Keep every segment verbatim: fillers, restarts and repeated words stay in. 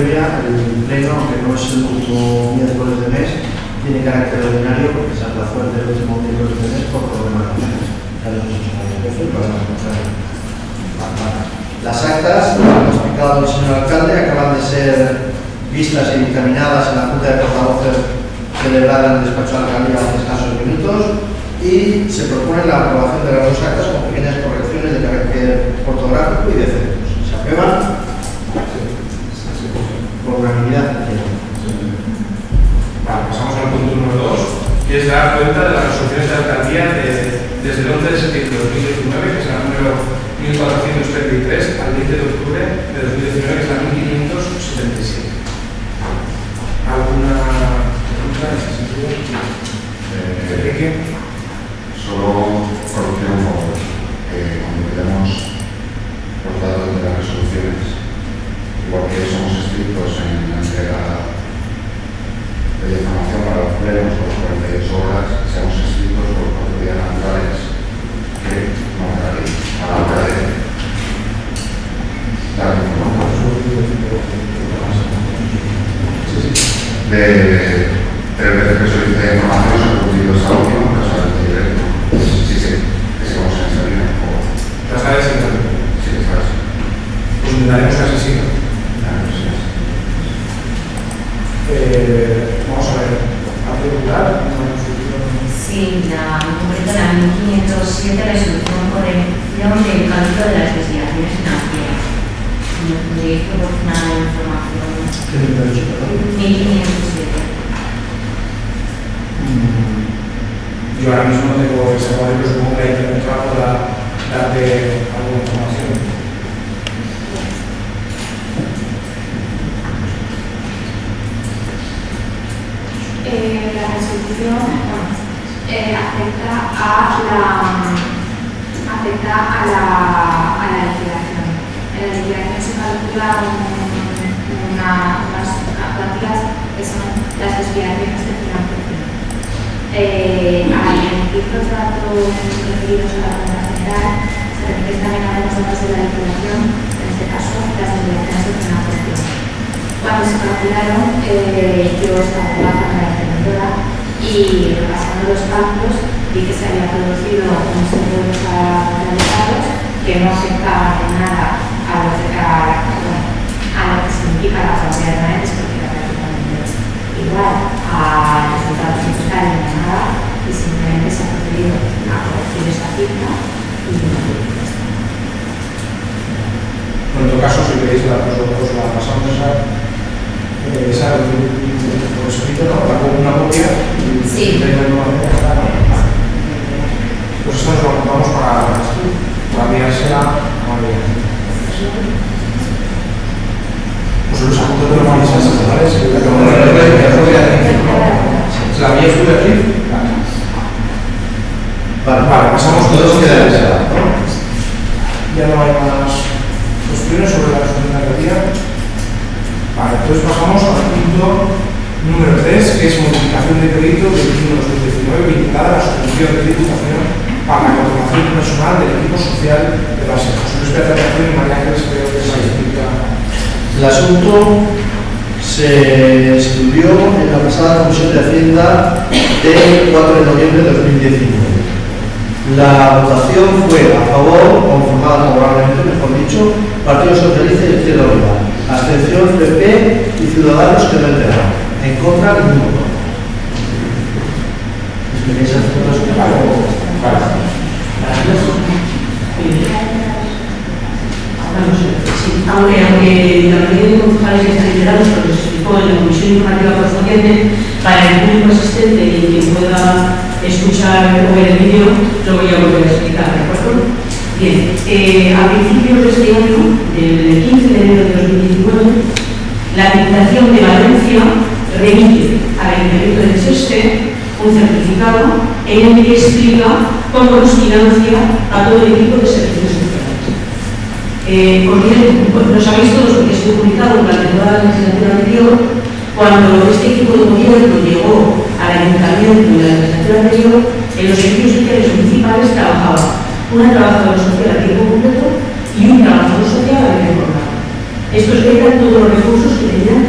previa, el pleno, aunque no es el último miércoles de mes, tiene carácter ordinario porque se aplazó el último miércoles de mes por problemas nacionales. Las actas, como ha explicado el señor alcalde, acaban de ser vistas y dictaminadas en la Junta de Portavoces celebrada en el despacho de alcaldía hace escasos minutos y se propone la aprobación de las dos actas con pequeñas correcciones de carácter ortográfico y de efectos. ¿Se aprueban? Por unanimidad. Vale, pasamos al punto número dos, que es dar cuenta de las resoluciones de alcaldía de, desde el once de septiembre de dos mil diecinueve, que es la número mil cuatrocientos treinta y tres, al veinte de octubre de dos mil diecinueve, que es la mil quinientos setenta y siete. ¿Alguna pregunta en ese sentido? Eh, Enrique. Solo corrupción un poco. Eh, cuando tenemos los datos de las resoluciones, igual que somos estrictos en la entrega de la información para los plenos por cuarenta y ocho horas, seamos estrictos por los cuatro días naturales, que no me da bien a la hora de dar información. De tres veces que solicité información, se ha cumplido esa última, pero se ha cumplido directo. Sí, sí, que sigamos en esa línea. ¿La sabes en el? Sí, que sabes. Pues intentaremos que así siga. Eh, vamos a ver, ¿a preguntar? Sí, la, en concreto la mil quinientos siete, resolución por corrección del cálculo de las desviaciones financieras. ¿Me podríais proporcionar la información? ¿Qué número ha dicho, perdón? mil quinientos siete. Yo ahora mismo no tengo reservado, pero supongo que la interventora podrá darte alguna información. Eh, la resolución bueno, eh, afecta a la afecta a la, a la liquidación. En la liquidación se calcula un, una, unas cuantías que son las desviaciones de financiación. Eh, al emitir los datos referidos a la cuenta general, se refiere también a los datos de la liquidación, en este caso las desviaciones de financiación. Cuando se calcularon, eh, yo estaba trabajando en la interventora y repasando los cálculos vi que se había producido unos euros atravesados que no afectaban en nada a lo que, a, bueno, a lo que significa la propiedad de Manetes, porque era prácticamente igual a los resultados fiscales ni nada, y simplemente se ha procedido a corregir esta cifra y no. En todo caso, si queréis, la, pues, pues la pasamos esa. Eh, esa por escrito, ¿no? La pongo una copia y sí. Pues esto nos lo vamos para, para enviársela a María. Pues los apuntos de los manchas estatales, que la acabo de ver, ¿se la envías tú de aquí? Vale, vale, pasamos todos que deben ser. Ya no hay más cuestiones sobre la resolución de la día. Vale, entonces pasamos al punto número tres, que es modificación de crédito del veintiuno de dos mil diecinueve vinculada a la suspensión de tributación para la contratación personal del equipo social de la SER. José Luis Pérez y María Ángeles, creo que se explica. El asunto se estudió en la pasada Comisión de Hacienda del cuatro de noviembre de dos mil diecinueve. La votación fue a favor, conformada favorablemente, mejor dicho, Partido Socialista y Izquierda Unida. Abstención P P y Ciudadanos que no enteraron. En contra, ningún voto. ¿Queréis hacer otras cosas? Vale. Sí, aunque, aunque la mayoría de concejales ya están enterados, porque se explicó en la comisión informativa correspondiente, para el público asistente y quien pueda escuchar o ver el vídeo, lo voy a volver a explicar, ¿de acuerdo? Bien, eh, a principios de este año, el quince de enero de dos mil diecinueve, la Diputación de Valencia remite al Ayuntamiento de Seste un certificado en el que explica cómo nos financia a todo el equipo de servicios sociales. Eh, bien, pues, lo sabéis todos porque ha sido publicado durante toda la legislatura anterior. Cuando este equipo de gobierno llegó al Ayuntamiento en la legislatura anterior, en los servicios sociales municipales trabajaba una trabajadora social a tiempo completo y un trabajador social a tiempo completo. Estos eran todos los recursos que tenían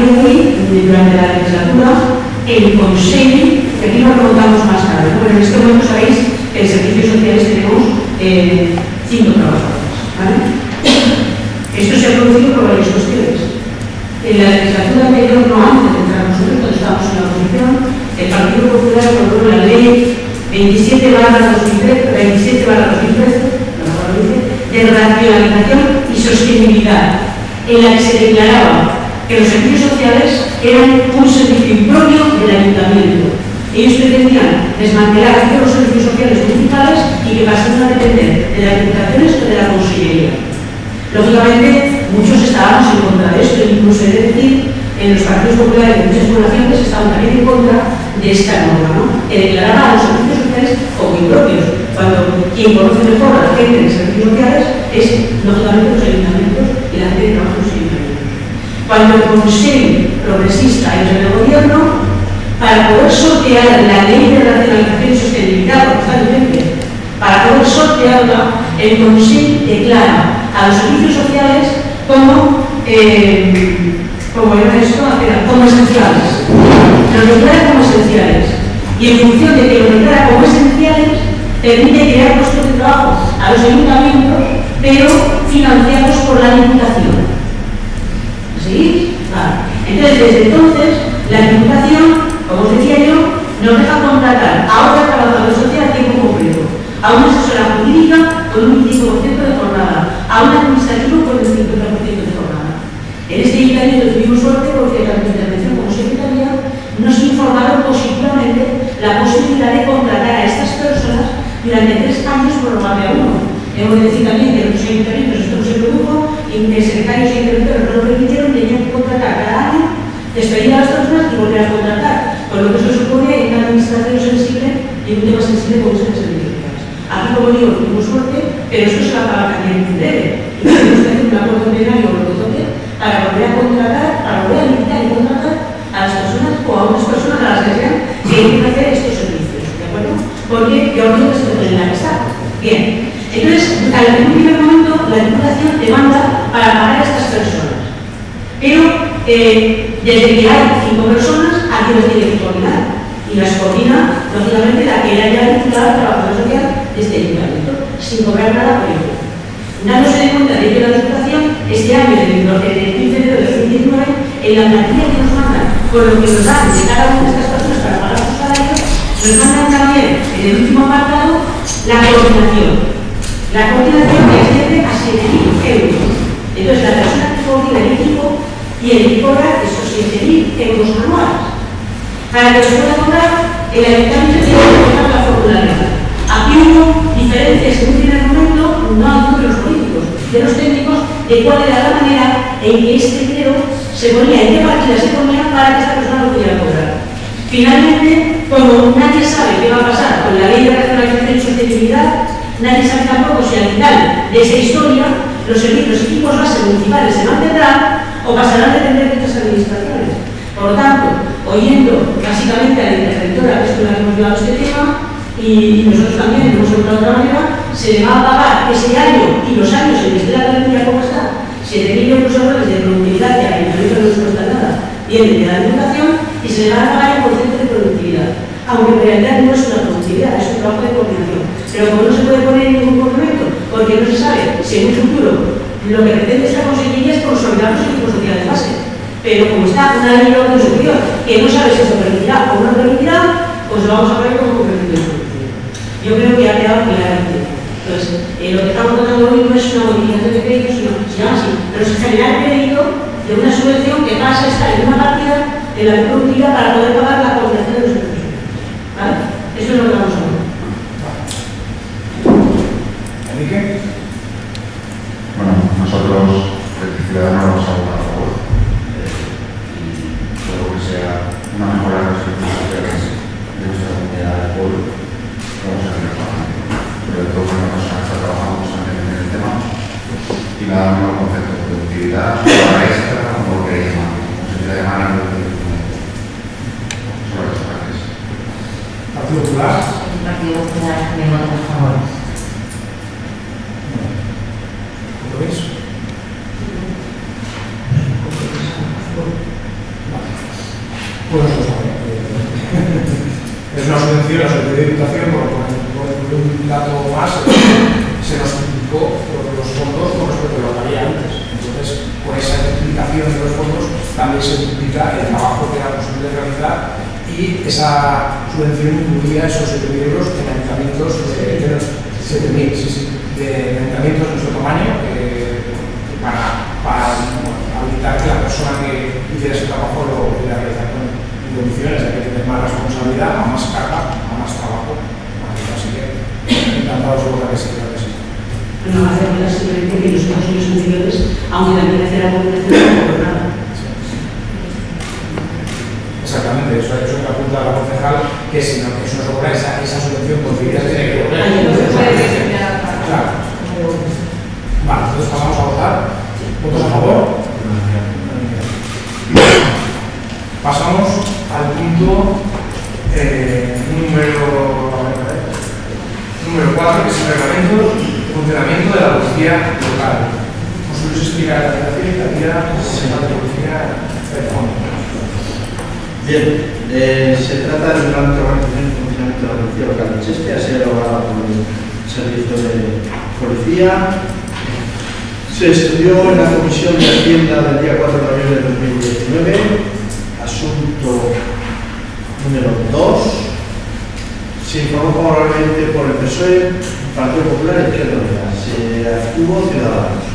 partir de ahí, durante la legislatura, el Consejo, que aquí nos remontamos más tarde, ¿no? Pero en este momento sabéis que en servicios sociales tenemos eh, cinco trabajadores, ¿vale? Esto se ha producido por varias cuestiones. En la legislatura anterior, no antes de entrar nosotros, cuando estábamos en la oposición, el Partido Popular aprobó la ley veintisiete barra dos mil trece de racionalización y sostenibilidad, en la que se declaraba que los servicios sociales eran un servicio impropio del ayuntamiento. Ellos pretendían desmantelar todos los servicios sociales municipales y que pasaran a depender de las diputaciones o de la consellería. Lógicamente, muchos estábamos en contra de esto, incluso he de decir, en los partidos populares de muchas poblaciones estaban también en contra de esta norma, ¿no? Que declaraba a los servicios sociales como impropios, cuando quien conoce mejor a la gente de servicios sociales es, lógicamente, los ayuntamientos y la gente que trabaja en los ayuntamientos. Cuando el Consejo Progresista entra en el gobierno, para poder sortear la ley de racionalización y sostenibilidad, porque está vigente, para poder sortearla, el Consejo declara a los servicios sociales como, eh, como era esto, como esenciales. Los declara como esenciales. Y en función de que los declara como esenciales, permite crear puestos de trabajo a los ayuntamientos, pero financiados por la Diputación. ¿Sí? Vale. Entonces, desde entonces, la Diputación, como os decía yo, nos deja contratar a otra trabajadora social a tiempo completo, a una asesora jurídica con un veinticinco por ciento de jornada, a un administrativo con el cincuenta por ciento de jornada. En este ayuntamiento tuvimos suerte porque tanto intervención como secretaría nos informaron positivamente la posibilidad de contratar a estas personas durante tres años por lugar de uno. Hemos de decir también que en otros ayuntamientos esto no se produjo y secretarios e interventores no lo permitieron, tenían que contratar cada año, despedir a las personas y volver a contratar, con lo que eso supone en una administración sensible y un tema sensible como es el servicio. Aquí, como digo, tuvimos suerte, pero esto se va a acabar cambiando en breve. Y tenemos que hacer un acuerdo plenario o lo que toque para volver a contratar, para volver a limitar y contratar a las personas o a unas personas a las que sean que tienen que hacer estos servicios, ¿de acuerdo? Porque yo creo que se puede en la mesa. Bien, entonces, en un primer momento, la Diputación demanda para pagar a estas personas. Pero, eh, desde que hay cinco personas, alguien las tiene que coordinar. Y las coordina, lógicamente, la que era ya titulada trabajadora social de este ayuntamiento, sin cobrar nada por ello. Dándose de cuenta de que la Diputación, este año, desde el quince de enero de dos mil diecinueve, en la plantilla que nos mandan, con lo que nos dan de cada una de estas personas para pagar sus salarios, nos mandan también, en el último apartado, la coordinación. La coordinación que asciende a siete mil euros. Entonces, la persona que coordina el equipo tiene que cobrar esos siete mil euros anuales. Para que se pueda cobrar, el ayuntamiento tiene que cobrar la formularia. Aquí hubo diferencias en un primer momento, no en números políticos, de los técnicos, de cuál era la manera en que este dinero se ponía, en qué partida se ponía para que esta persona lo pudiera cobrar. Finalmente, como nadie sabe qué va a pasar con la ley de racionalización y sostenibilidad, nadie sabe tampoco si al final de esa historia los servicios equipos base municipales se mantendrán o pasarán a depender de otras administraciones. Por lo tanto, oyendo básicamente a la interventora, que es con la que hemos llevado este tema, y nosotros también hemos encontrado de otra manera, se le va a pagar ese año y los años en que esté la plantilla como está, siete mil euros anuales de productividad que al ayuntamiento no nos cuesta nada, vienen de la Diputación y se le va a pagar el porcentaje de productividad. Aunque en realidad no es una productividad, es un trabajo de coordinación. Pero como no se puede poner en ningún complemento, porque no se sabe si en un futuro lo que pretende esta consejería es consolidar los equipos sociales de base. Pero como está una ley de orden superior que no sabe si se permitirá o no permitirá, pues lo vamos a poner como complemento de productividad. Yo creo que ha quedado claramente. Entonces, eh, lo que estamos tratando hoy no es una modificación de crédito, sino se llama así, pero es generar crédito de una subvención que pasa a estar en una partida de la productividad para poder pagar la coordinación de los servicios. ¿Vale? Eso es lo que vamos a ver. ¿Enrique? Bueno, nosotros, electricidad, no vamos a votar a favor. Y todo lo que sea una mejora de los servicios sociales de nuestra comunidad del pueblo, vamos a seguir trabajando. Sobre todo con una persona que está trabajando constantemente en el tema y nada más el concepto de productividad, hora extra, como lo queréis llamar, como se quiera llamar en el sobre las partes. Partido Popular. El Partido Popular me vota a favor. ¿Compromiso? Pues nosotros también. Es una subvención a la Secretaría de Educación, por, por, por un dato más, se nos duplicó los fondos con respecto a lo que había antes. Entonces, con esa multiplicación de los fondos, también se duplica el trabajo que era posible realizar y esa subvención incluía esos siete mil euros en ayuntamientos de siete mil, sí, sí, de ayuntamientos de nuestro tamaño eh, para, para habilitar que la persona que hiciera ese trabajo lo pudiera realizar con condiciones de que tener más responsabilidad, a más carga, a más trabajo. Así que encantados de volver a ese que sí. No hace falta simplemente que los casos anteriores, aunque también hacer algo de por nada. Exactamente, eso es lo que apunta la concejal, que si no, que eso no se cobra esa, esa subvención concedida tiene que volver. No se puede determinar. Claro. Vale, entonces pasamos a votar. ¿Votos a favor? Pasamos al punto eh, número número cuatro, que es el reglamento de funcionamiento de la policía local. ¿Os podéis explicar la situación y la vida de la policía del fondo? Bien, eh, se trata de un reglamento de organización y funcionamiento de la policía local de Cheste, ha sido elaborado por el servicio de policía. Se estudió en la Comisión de Hacienda del día cuatro de noviembre de dos mil diecinueve, asunto número dos. Se informó favorablemente por el P S O E, Partido Popular y Izquierda Unida. Se abstuvo Ciudadanos.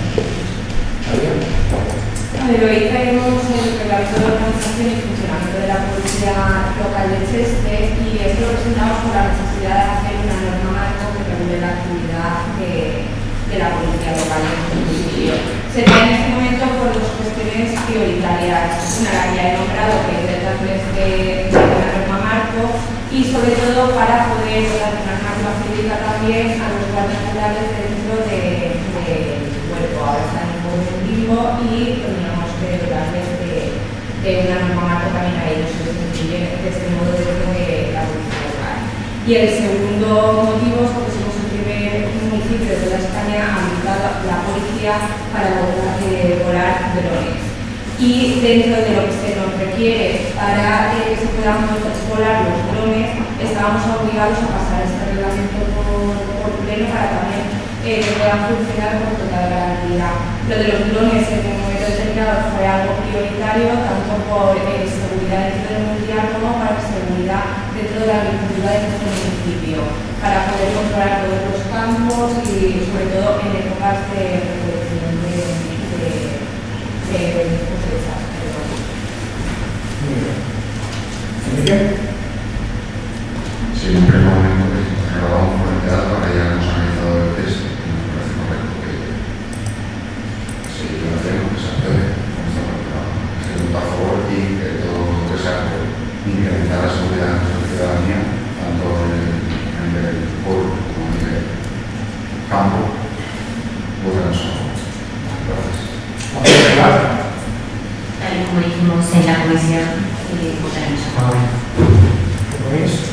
A ver, hoy traemos el reglamento de organización y funcionamiento de la policía local de Cheste y esto lo presentamos por la necesidad de hacer una norma marco que regule la actividad de, de la policía local en el municipio. Se da en este momento por dos cuestiones prioritarias. Una, la que ya he nombrado, que es el través de, de una norma marco, y sobre todo para poder dar una normativa jurídica también a los guardias rurales dentro del de cuerpo. Ahora están en un limbo y teníamos que darles de, de una norma marco también a ellos, se les incluye de este modo dentro de la policía local. Y el segundo motivo es porque somos el primer municipio de toda España habilitado la policía para volar, volar drones. Y dentro de lo que se nos requiere para eh, que se puedan volar los drones, estábamos obligados a pasar este reglamento por, por pleno para también eh, que puedan funcionar con total garantía. Lo de los drones en un momento determinado fue algo prioritario, tanto por eh, seguridad dentro del mundial como para seguridad dentro de la agricultura de nuestro municipio, para poder controlar todos los campos y sobre todo en épocas de recolección de, de, de, de cosechas. Muy bien. ¿Enrique? Sí, en primer momento que grabamos por el teatro, ahora ya hemos analizado el test y nos parece correcto que si yo no tengo que se apruebe, se vota a favor y que todo lo que sea por incrementar la seguridad de nuestra ciudadanía, tanto a nivel pueblo como a nivel campo, votaremos a favor. Gracias. Tal y como dijimos en la comisión, eh, votaremos a favor. ¿Compromiso?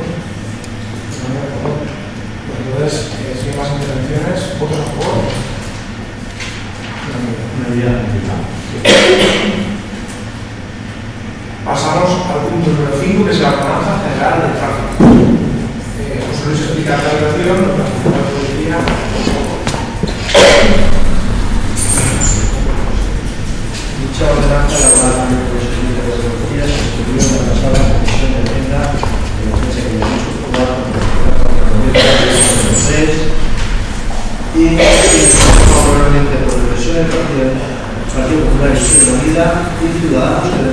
Entonces, eh, si hay más intervenciones, ¿votos a favor? Pasamos al punto número cinco, que es la ordenanza general del tráfico. Eh, José Luis explica la relación, lo que la policía. Dicha ordenanza elaborada por el servicio de policía se estudió en la pasada Comisión de Hacienda de la fecha que ya hemos aprobado y favorablemente por el P S O E, Partido Popular y Izquierda Unida y Ciudadanos que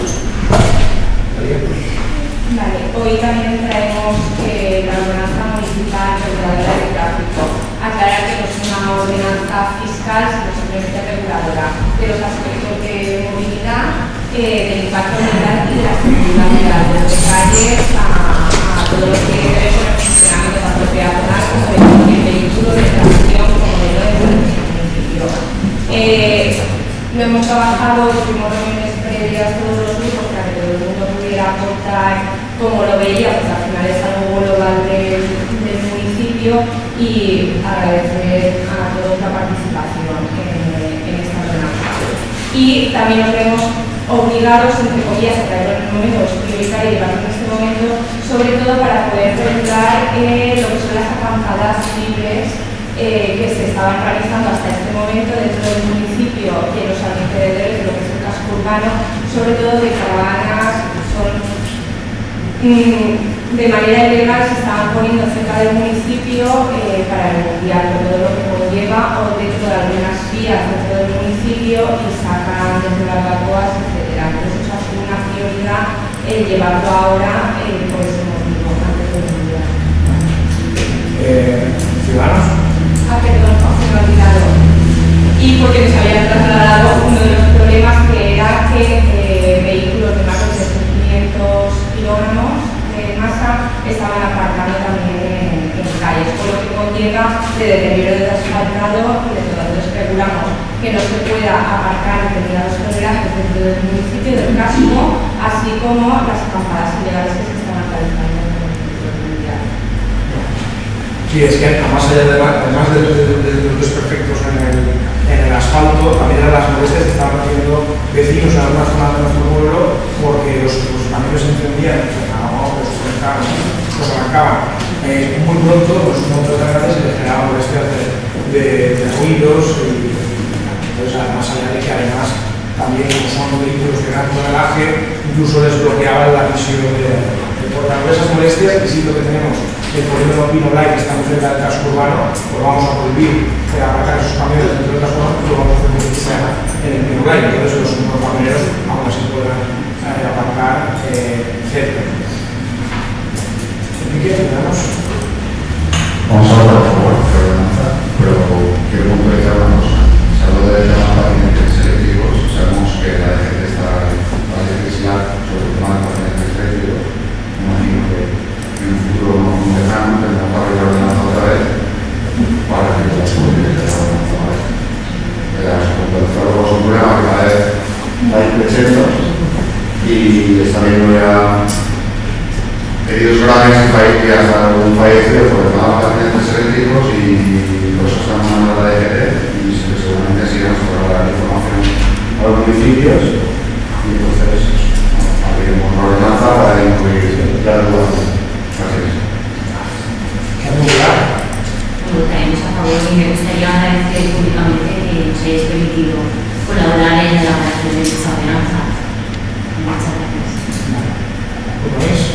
Vale, hoy también traemos eh, la ordenanza municipal reguladora de tráfico. Aclarar que no es una ordenanza fiscal, sino simplemente reguladora de los aspectos de movilidad, eh, del impacto ambiental y de la seguridad vial, de los detalles a, a todo lo que debe ser el funcionamiento tanto peatonal como de cualquier vehículo de tracción como modelo de municipio. Eh, lo hemos trabajado, tuvimos reuniones previas todos los grupos para que todo el mundo pudiera aportar como lo veía, pues al final es algo global del, del municipio y agradecer a todos la participación en, en esta ordenanza. Y también nos vemos obligados, entre comillas, a traerlo en este momento, es prioritario llevarlo en este momento, sobre todo para poder regular eh, lo que son las acampadas libres eh, que se estaban realizando hasta este momento dentro del municipio y en los alrededores de lo que es el casco urbano, sobre todo de caravanas que son mmm, de manera ilegal, se estaban poniendo cerca del municipio eh, para el mundial, todo lo que conlleva, o dentro de algunas vías dentro del municipio y sacan desde barbacoas, etcétera. Entonces eso ha sido una prioridad el llevarlo ahora eh, por ese motivo, antes del mundial. Eh, ¿Ciudadanos? Ah, perdón, se me ha olvidado. Y porque nos habían trasladado uno de los problemas que era que eh, vehículos de más de trescientos kilogramos de masa estaban aparcando también en, en calles, por lo que conlleva de deterioro del asfaltado y de todo. Entonces regulamos que no se pueda aparcar determinados tonelajes dentro del municipio del casco, así como las acampadas ilegales que se estaban realizando en el municipio del mundial. Sí, es que además, allá de, además de, de, de, de los desperfectos en el, en el asfalto, también eran las molestias que estaban haciendo vecinos en algunas zonas de nuestro pueblo porque los, los camiones se encendían, los arrancaban, los arrancaban eh, muy pronto, pues un montón de grandes y les generaban molestias de, de, de ruidos y entonces además allá de que además también como son vehículos de gran tonelaje, incluso les bloqueaban la visión de, de por esas molestias, y sí lo que tenemos el polígono Pino Blay, que está muy cerca del casco urbano, pues vamos a prohibir que aparcar esos camiones dentro del casco urbano, y lo vamos a hacer que sea en el Pino Blay. Entonces los, los camioneros aún así podrán eh, aparcar eh, cerca. ¿Qué quedamos? Vamos a hablar por favor de ordenanza, pero quiero puntualizar una cosa. Se habla de llamar a pacientes selectivos, sabemos que la D G T está la legislar sobre el tema de pacientes selectivos. Me imagino que en un futuro muy lejano tendremos que abrir la ordenanza otra vez para que las posibilidades de la ordenanza otra vez. Puntualizar los problemas que cada vez hay presentes y está viendo ya heridos graves y fallecidos, algún fallecido por el tema de pacientes selectivos y por eso estamos mandando a la D G T y seguramente así vamos a dar la información a los municipios y entonces abriremos la ordenanza para incluir la regulación. Gracias. ¿Qué lugar? Votaremos a favor y me gustaría agradecer públicamente que nos hayáis permitido colaborar en la elaboración de esta ordenanza. Muchas gracias. ¿Compromiso?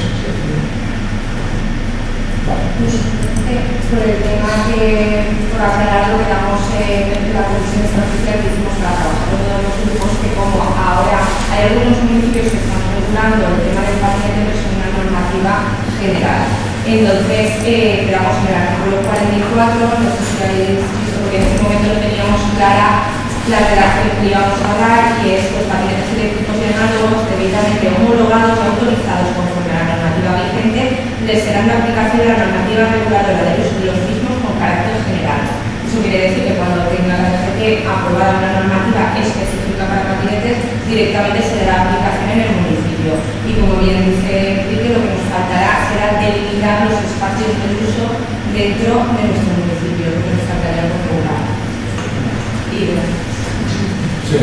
Por el tema que, por aclarar lo que damos en eh, la comisión estratégica que hicimos para trabajar con todos los grupos, que como ahora hay algunos municipios que están regulando el tema del paciente, pero es una normativa general. Entonces, eh, quedamos en el artículo cuarenta y cuatro, no sé si habéis visto, porque en este momento no teníamos clara la redacción que íbamos a dar, y es los pacientes eléctricos y análogos debidamente homologados y autorizados conforme a la normativa vigente, les serán de aplicación la normativa reguladora del uso de los mismos con carácter general. Eso quiere decir que cuando tenga la D G T aprobada una normativa específica para patinetes, directamente se dará aplicación en el municipio. Y como bien dice Enrique, lo que nos faltará será delimitar los espacios de uso dentro de nuestro municipio, que nos faltaría por regular. Y bueno. Sí.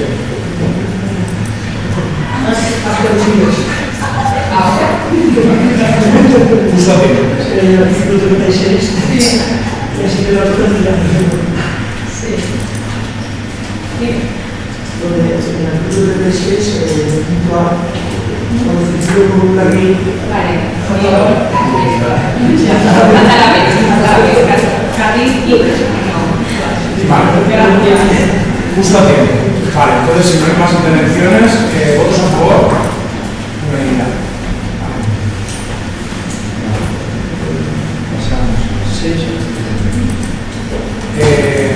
Ahora. Justo a tiempo. En el artículo treinta y seis, y así que lo otro es la Sí. donde en el artículo treinta y seis, el punto A, cuando se escribe con una ley. Vale, oye, ya está, falta la vez, falta la vez, jardín y Vale. Justo a tiempo. Vale, entonces si no hay más intervenciones, eh, votos a favor. Unanimidad. Eh,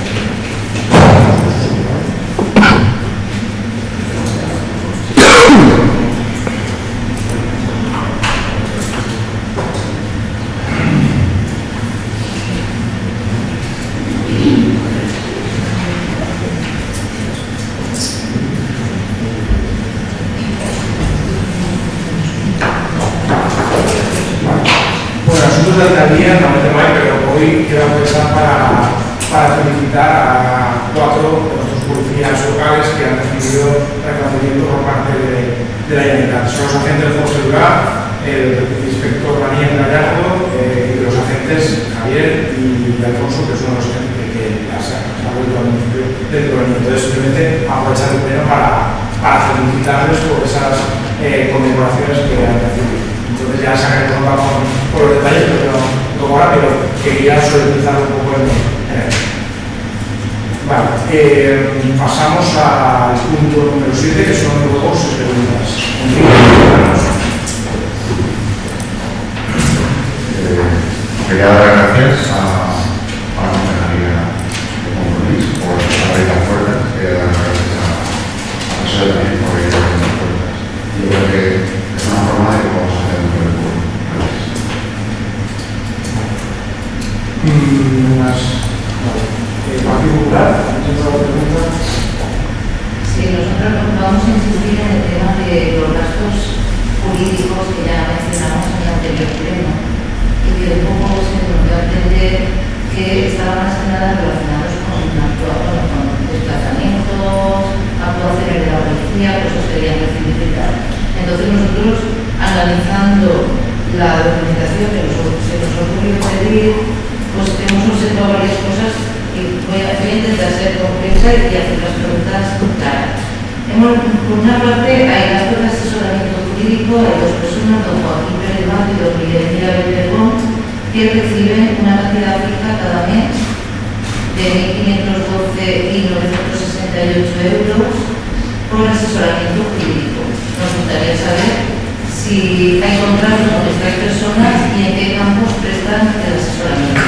Bueno, asuntos de alcaldía normalmente no hay, pero hoy quiero aprovechar para, para felicitar a cuatro de nuestros policías locales que han recibido reconocimiento por parte de, de la Generalitat. Son los agentes José Durá, el inspector Daniel Gallardo eh, y los agentes Javier y Alfonso, que son los agentes que las ha vuelto al municipio dentro del mundo. Entonces, simplemente aprovechar el pleno para, para felicitarles por esas eh, conmemoraciones que han recibido. Entonces, ya sacaré por, por los detalles, pero no como ahora, pero quería solemnizar un poco el eh. Vale, eh, pasamos al punto número siete, que son juegos y preguntas. Quería dar las gracias a, a la Consejería de Compromiso por abrir las puertas. Quería dar las gracias a, a José también por abrir las puertas. Yo creo que es una forma de que podamos hacer un buen juego. Gracias. Mm, más. ¿El Partido Popular? ¿Alguien tiene alguna pregunta? Sí, nosotros vamos a insistir en el tema de los gastos jurídicos que ya mencionamos en el anterior pleno. Y que un poco se nos dio a entender que estaban más que nada relacionados con, bueno, con desplazamientos, actuaciones de la policía, cosas que querían recibir y tal. Entonces nosotros, analizando la documentación que nos, se nos ha ocurrido pedir, pues hemos observado varias cosas y voy a, voy a intentar ser compleja y hacer las preguntas claras. Hemos, por una parte, hay gastos de asesoramiento jurídico, hay dos personas, don Joaquín Pérez Mato y don Miguel Díaz Bergón, que reciben una cantidad fija cada mes de mil quinientos doce y novecientos sesenta y ocho euros por asesoramiento jurídico. Nos gustaría saber si hay contratos con estas personas y en qué campos prestan el asesoramiento.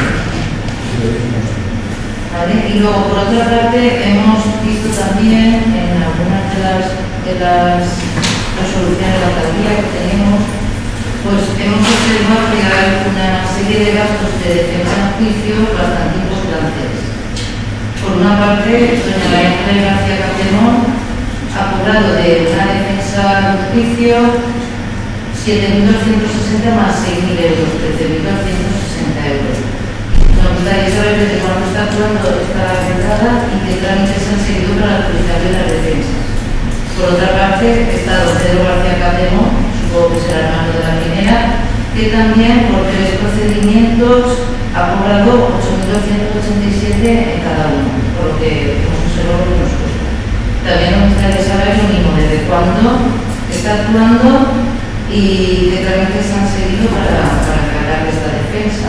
¿Vale? Y luego, por otra parte, hemos visto también en algunas de las, de las resoluciones de la alcaldía que tenemos, pues hemos observado que hay una serie de gastos de defensa en juicio bastante importantes. Por una parte, doña María García Capdemón ha cobrado de una defensa en juicio siete mil doscientos sesenta más seis mil euros, trece mil doscientos sesenta euros. Nos gustaría saber desde cuándo está actuando esta redada y qué trámites han seguido para la autorización de las defensas. Por otra parte, está don Pedro García Capdemón, supongo que será hermano de la primera, que también por tres procedimientos ha cobrado ocho mil doscientos ochenta y siete en cada uno, por lo que hemos observado que nos cuesta. También nos gustaría saber lo mismo, desde cuándo está actuando y qué trámites han seguido para, para cargar esta defensa.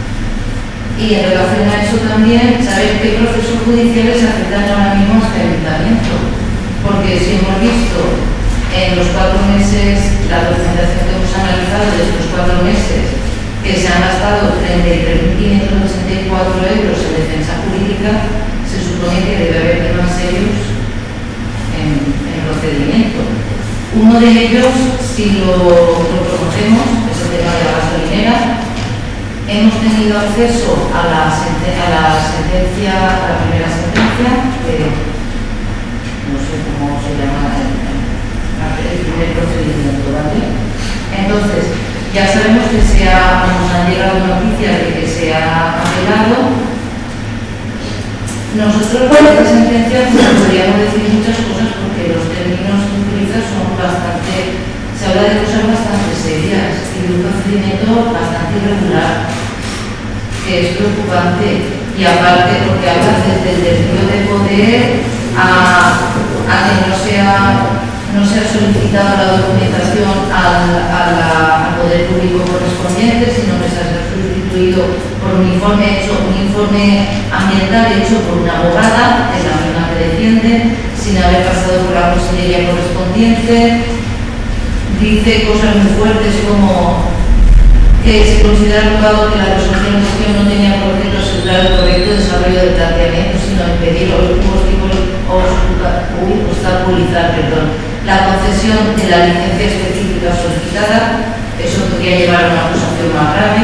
Y en relación a eso también, saber qué procesos judiciales afectan ahora mismo a este ayuntamiento. Porque si hemos visto en los cuatro meses, la documentación que hemos analizado de estos cuatro meses, que se han gastado treinta y tres mil quinientos ochenta y cuatro euros en defensa jurídica, se supone que debe haber temas serios en el procedimiento. Uno de ellos, si lo, lo conocemos, es el tema de la gasolinera. Hemos tenido acceso a la, a la sentencia, a la primera sentencia, que no sé cómo se llama el, el primer procedimiento, ¿vale? Entonces, ya sabemos que se ha, nos han llegado noticias de que se ha apelado. Nosotros con esta sentencia pues, podríamos decir muchas cosas porque los términos que utiliza son bastante, se habla de cosas bastante serias y de un procedimiento bastante irregular, que es preocupante. Y aparte porque habla desde el desvío de poder a, a que no se ha, no se ha solicitado la documentación al, a la, al poder público correspondiente, sino que se ha sustituido por un informe hecho, un informe ambiental hecho por una abogada, que es la misma que defiende, sin haber pasado por la consellería correspondiente. Dice cosas muy fuertes como que se considera probado que la resolución en cuestión no tenía por objeto asegurar el correcto desarrollo del planteamiento, sino impedir o obstaculizar perdón, la concesión de la licencia específica solicitada. Eso podría llevar a una acusación más grave.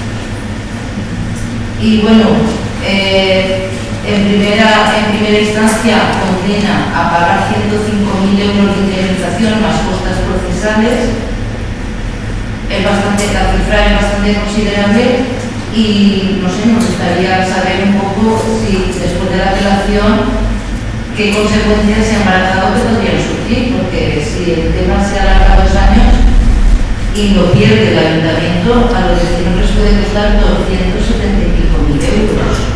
Y bueno, eh, en, primera, en primera instancia condena a pagar ciento cinco mil euros de indemnización más costas procesales. Es bastante, la cifra es bastante considerable y no sé, nos gustaría saber un poco si después de la apelación qué consecuencias se han barajado que podrían surgir, porque si el tema se alarga dos años y lo pierde el ayuntamiento, a los vecinos les puede costar doscientos setenta y pico mil euros.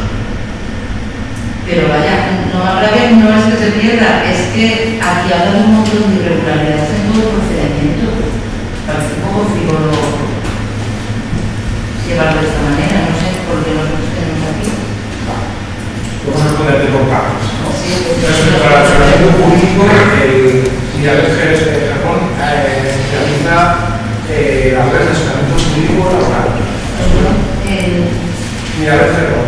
Pero vaya, no habrá que no es que se pierda, es que aquí hablan un montón de irregularidades en todo el procedimiento. Parece un poco frívolo llevarlo de esta manera, no sé por qué nosotros tenemos aquí. Vamos a responderte por partes, ¿no? Sí, respecto al asesoramiento jurídico, el Miravet Jerez de Japón eh, realiza eh, la red de asesoramiento jurídico laboral. El Miravet Jerez.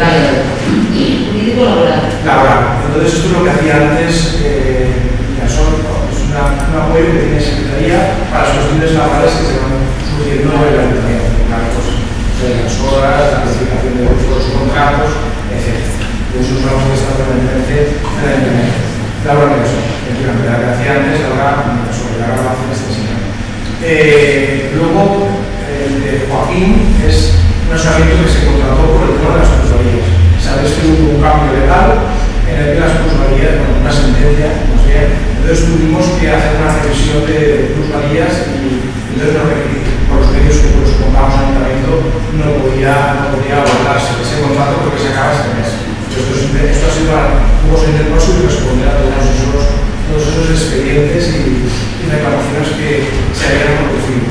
jurídico laboral. Laboral. Entonces, esto es lo que hacía antes eh, Inasol, ¿no? Es una, un apoyo que tiene Secretaría para las cuestiones laborales que se van surgiendo en el ayuntamiento, pues, de las horas, la clasificación de los contratos, etcétera. Y eso es algo que está permanentemente en el ayuntamiento. Laura Mendoza, efectivamente, la que hacía antes, ahora sobre la grabación de este señor. Eh, luego, el de Joaquín es un asesoramiento que se contrató por el tema de las plusvalías. Sabéis que hubo un cambio legal en el que las plusvalías, bueno, una sentencia, más bien, entonces tuvimos que hacer una revisión de plusvalías y entonces no, por los medios que pues, contamos en el ayuntamiento no podía, no podía abordarse ese contrato porque se acaba este mes. Esto, es, esto ha sido un poco el paso y responder a todos esos, todos esos expedientes y, y reclamaciones que se habían producido.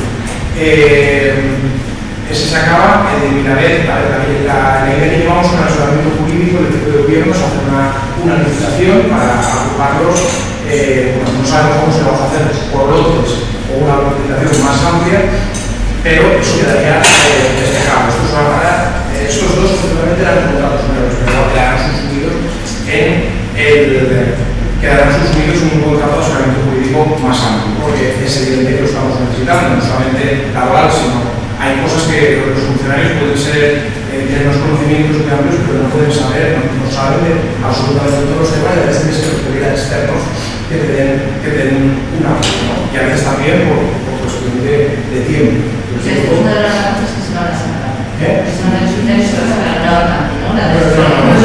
Eh, Ese se acaba en Miravet, la, la, la, la idea que llevamos con el asesoramiento jurídico del equipo de gobierno es hacer una, una licitación para agruparlos, eh, bueno, no sabemos cómo se lo vamos a hacer por lotes o una licitación más amplia, pero eso quedaría eh, despejado. Estos, eh, estos dos efectivamente eran contratos nuevos, pero quedarán sustituidos en el quedarán sustituidos en un contrato de asesoramiento jurídico más amplio, porque es evidente que lo estamos necesitando, no solamente laboral, sino hay cosas que los funcionarios pueden ser, eh, tienen unos conocimientos muy amplios, pero no pueden saber, no, no saben de absolutamente todos los temas y a veces tienes que recurrir a externos que te den, que te den una apoyo, ¿no? Y a veces también por, por cuestión de, de tiempo. Esta es una de las cosas que se van a sacar. ¿Qué? Es una de las cosas que se van a sacar, no tanto, ¿no? La de No, no, no, no,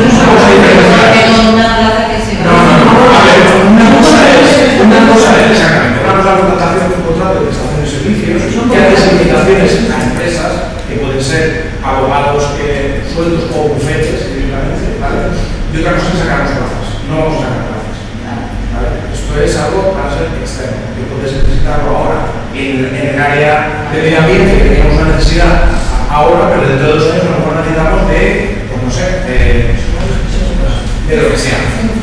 no, una plaza que se No, no, no, a ver, una cosa es, una cosa es exactamente, una cosa es la contratación de un contrato de prestación de servicios, que hace invitaciones a empresas que pueden ser abogados, que, sueldos o bufetes, directamente, ¿vale? Y otra cosa es sacar las plazas, no vamos a sacar plazas, ¿vale? Esto es algo para ser externo, que puedes necesitarlo ahora en, en el área de medio ambiente, que tenemos una necesidad ahora, pero dentro de dos años a lo mejor necesitamos de, pues no sé, de, de lo que sea.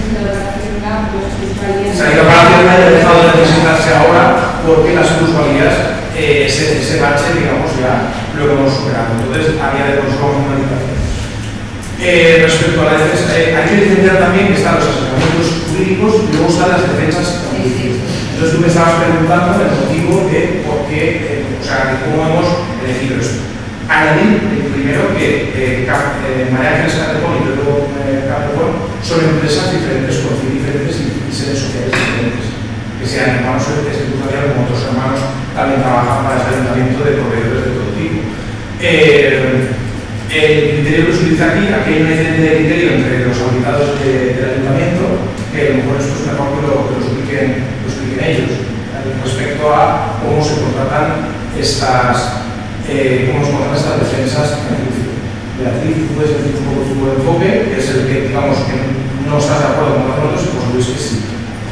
Se ha ido para la tienda y ha dejado de necesitarse ahora porque las plusvalías, eh, ese, ese bache, digamos, ya lo hemos superado. Entonces, había de consumo una limitación. Eh, respecto a la defensa, eh, hay que diferenciar también que están los asesoramientos jurídicos y luego están las defensas. Entonces, tú me estabas preguntando el motivo de por qué, eh, o sea, de cómo hemos elegido esto. Añadir primero que eh, eh, María Ángeles Catepón y luego eh, Catepón son empresas diferentes, con fin diferentes y, y sedes sociales diferentes. Que sean hermanos estatutarios como otros hermanos también trabajan para el ayuntamiento de proveedores de todo tipo. Eh, el criterio que se utiliza aquí, aquí hay una diferencia de criterio entre los habilitados de, del ayuntamiento, que a lo mejor esto es mejor que lo, que lo, expliquen, lo expliquen ellos, respecto a cómo se contratan estas. Eh, cómo se contratan estas defensas en juicio. Beatriz, tú puedes decir un poco tu enfoque, que es el que, digamos, que no estás de acuerdo con nosotros y pues Luis que sí.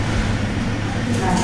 Vale.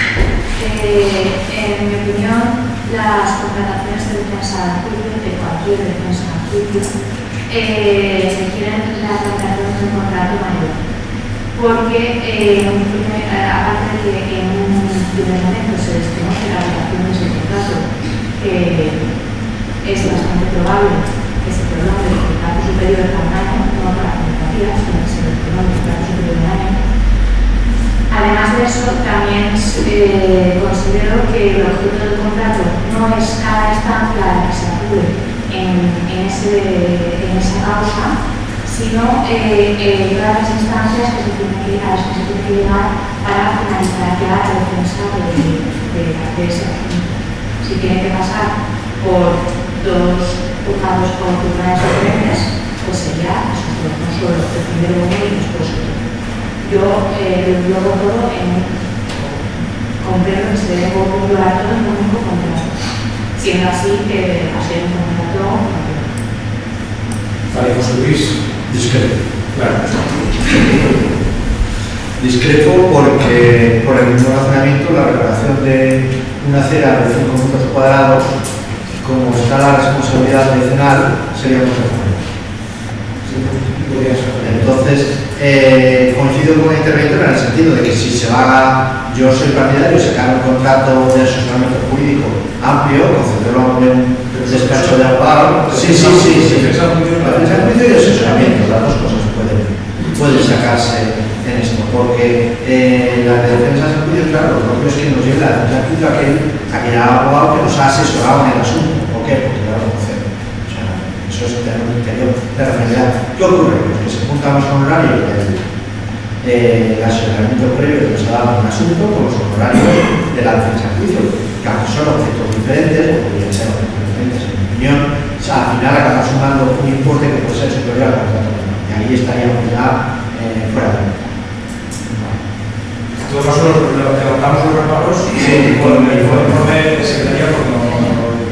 Eh, en mi opinión, las contrataciones de defensa en juicio, de cualquier defensa en juicio, eh, requieren la contratación de un contrato mayor. Porque, eh, aparte de que en un primer momento se desconoce la relación de ese contrato, eh, es bastante probable que se prolongue el plazo superior a un año, no para la comunicación, sino que se prolongue el plazo superior a un año. Además de eso, también eh, considero que el objeto del contrato no es cada instancia a la que se acude en, en, ese, en esa causa, sino eh, eh, todas las instancias que se tienen que, a las que se tiene que llegar para finalizar ya la defensa de, de, de ese asunto. Si tiene que pasar por dos juzgados o tribunales diferentes, pues sería eso, no solo el primer momento y después otro. yo eh, lo englobo todo en un completo que se debe englobar todo en un único contrato. Siendo así que hacer un contrato. Vale, José Luis. Discrepo. Claro. Discrepo porque, por el mismo razonamiento, la reparación de una acera de cinco metros cuadrados, como está la responsabilidad adicional, sería muy razonable. Entonces, eh, coincido con el interventor en el sentido de que si se va, yo soy partidario de sacar un contrato de asesoramiento jurídico amplio, concederlo a un despacho de abogado. Sí, sí, sí, sí. La defensa de juicio y asesoramiento, las dos cosas pueden, pueden sacarse en esto, porque eh, la defensa de juicio, claro, lo propio es que nos lleve la defensa de juicio a aquel, aquel abogado que nos ha asesorado en el asunto. ¿Por qué? Porque ya lo conocemos. O sea, eso es tener un criterio de referencia. ¿Qué ocurre? Pues que se juntan los honorarios del eh, asesoramiento previo que nos ha dado un asunto con los honorarios de la defensa de juicio, que aunque son objetos diferentes, o podrían ser objetos diferentes en mi opinión, o sea, al final acabamos sumando un importe que puede ser superior al contrato. Y ahí estaríamos ya eh, fuera de la. En todo caso, lo que levantamos los reparos, sí, bueno, el informe de secretaría, porque no, no, no, no,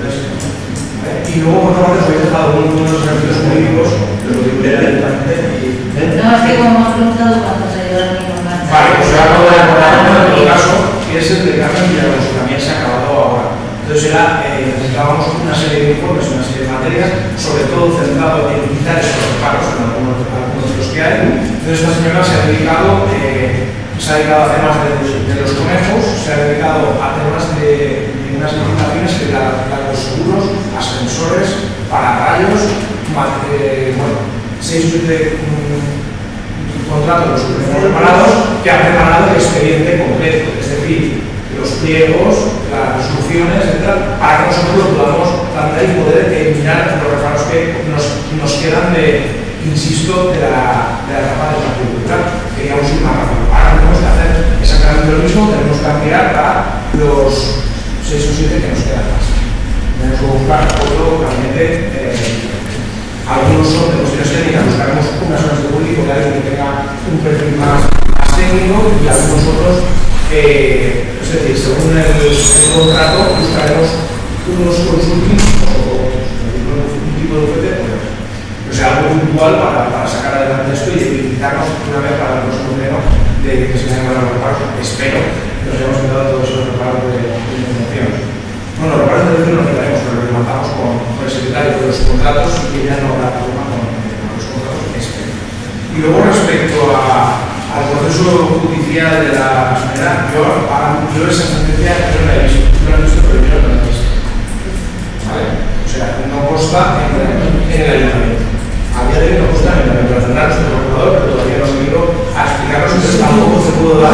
y luego, por otra parte, os habéis dejado unos servicios jurídicos, que lo digo directamente. No, es que como hemos preguntado cuánto se ayuda a mi normal. Vale, pues yo acabo de recordar en todo caso, que es el de Carmen Villalobos, que también se ha acabado ahora. Entonces era, eh, necesitábamos una serie de informes, una serie de materias, sobre todo centrado en quitar estos reparos, en algunos, algunos de los que hay. Entonces esta señora se ha dedicado, eh, se ha dedicado a temas de, de los conejos, se ha dedicado a temas de, de unas licitaciones que la, la, los seguros, ascensores, pararrayos, eh, bueno, seis o siete um, contratos los que hemos preparados, que han preparado el expediente completo, es decir, los pliegos, las resoluciones, etcétera, para que nosotros lo podamos plantear y poder eliminar los reparos que nos, nos quedan de, insisto, de la, de la etapa del partido cultural. Queríamos ir más rápido. Ahora tenemos que hacer exactamente lo mismo, tenemos que ampliar a los seis o siete que nos quedan más. Tenemos que buscar otro gabinete. Eh, algunos son de cuestiones técnicas, buscaremos unas horas de público de alguien que tenga un perfil más, más técnico y algunos otros. Eh, es decir, según el, el contrato, buscaremos unos consultings o un tipo de oferta, pues, o sea, algo puntual para, para sacar adelante esto y evitarnos una vez para el próximo pleno de que se vayan a los reparos. Espero que nos hayamos quedado todos esos reparos de, de información. Bueno, los reparos de información no los quedaremos, pero los levantamos con, con el secretario de los contratos y ya no habrá problema con, con los contratos. Espero. Y luego, respecto a al proceso judicial de la señora, yo, yo esa sentencia no la he visto, no la he visto, pero yo no la he visto. ¿Vale? O sea, no consta en, en el ayuntamiento. A día de hoy no consta en el ayuntamiento. La tendrá nuestro procurador, pero todavía no ha venido a explicarnos, entonces tampoco se pudo dar.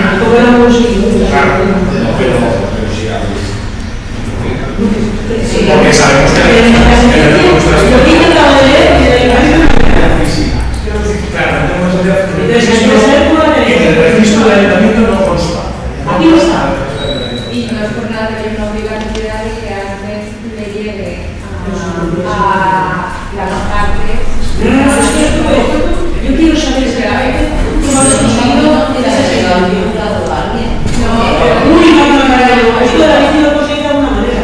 Claro, pero sí ha visto. Porque sabemos que en el claro, no tenemos el registro, en el registro del ayuntamiento no consta. Aquí no está. Y no es por nada que hay una obligatoriedad de que antes le llegue a, a las partes. No, no, es que yo quiero saber si la vez cómo has conseguido que la has llegado a alguien. No, muy mal, no, no, no, esto la habéis ido conseguir de alguna manera.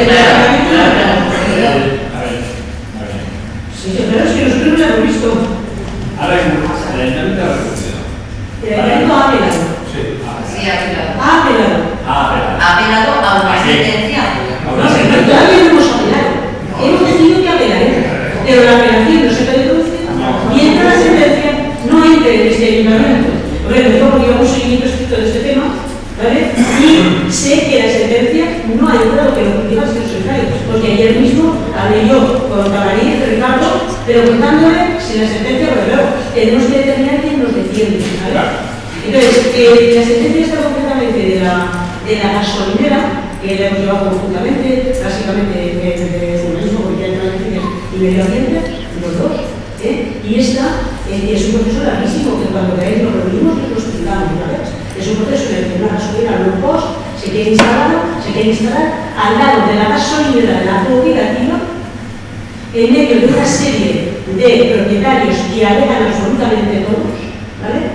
Sí, pero es que nosotros no la hemos visto. Ahora el ayuntamiento ha reconocido. El ayuntamiento ha apelado. Sí. Sí, ha apelado. Ha apelado. Ah, espera. Ha apelado a una sentencia. No, todavía no hemos apelado. Hemos decidido que apelaremos. Pero la apelación no se puede producir mientras la sentencia no entre en este ayuntamiento. Por ejemplo, yo porque llevo un seguimiento estricto de este tema, ¿vale? Y sé que la sentencia no ha entrado, que lo que diga el señor secretario, porque ayer mismo hablé yo con Camarín, Ricardo, preguntándole si la sentencia, porque claro, tenemos que determinar quién nos defiende, ¿vale? Entonces, eh, la sentencia está completamente de la, de la gasolinera, que la hemos llevado conjuntamente, básicamente de urbanismo, porque hay transiciones y medio ambiente, los dos, ¿eh? Y esta eh, es un proceso larguísimo, que cuando queráis nos reunimos y lo explicamos una vez. Es un proceso en el que una gasolinera low cost se quiere instalar, se quiere instalar al lado de la gasolinera de la cooperativa, en medio de una serie de propietarios que alegan absolutamente todos, ¿vale?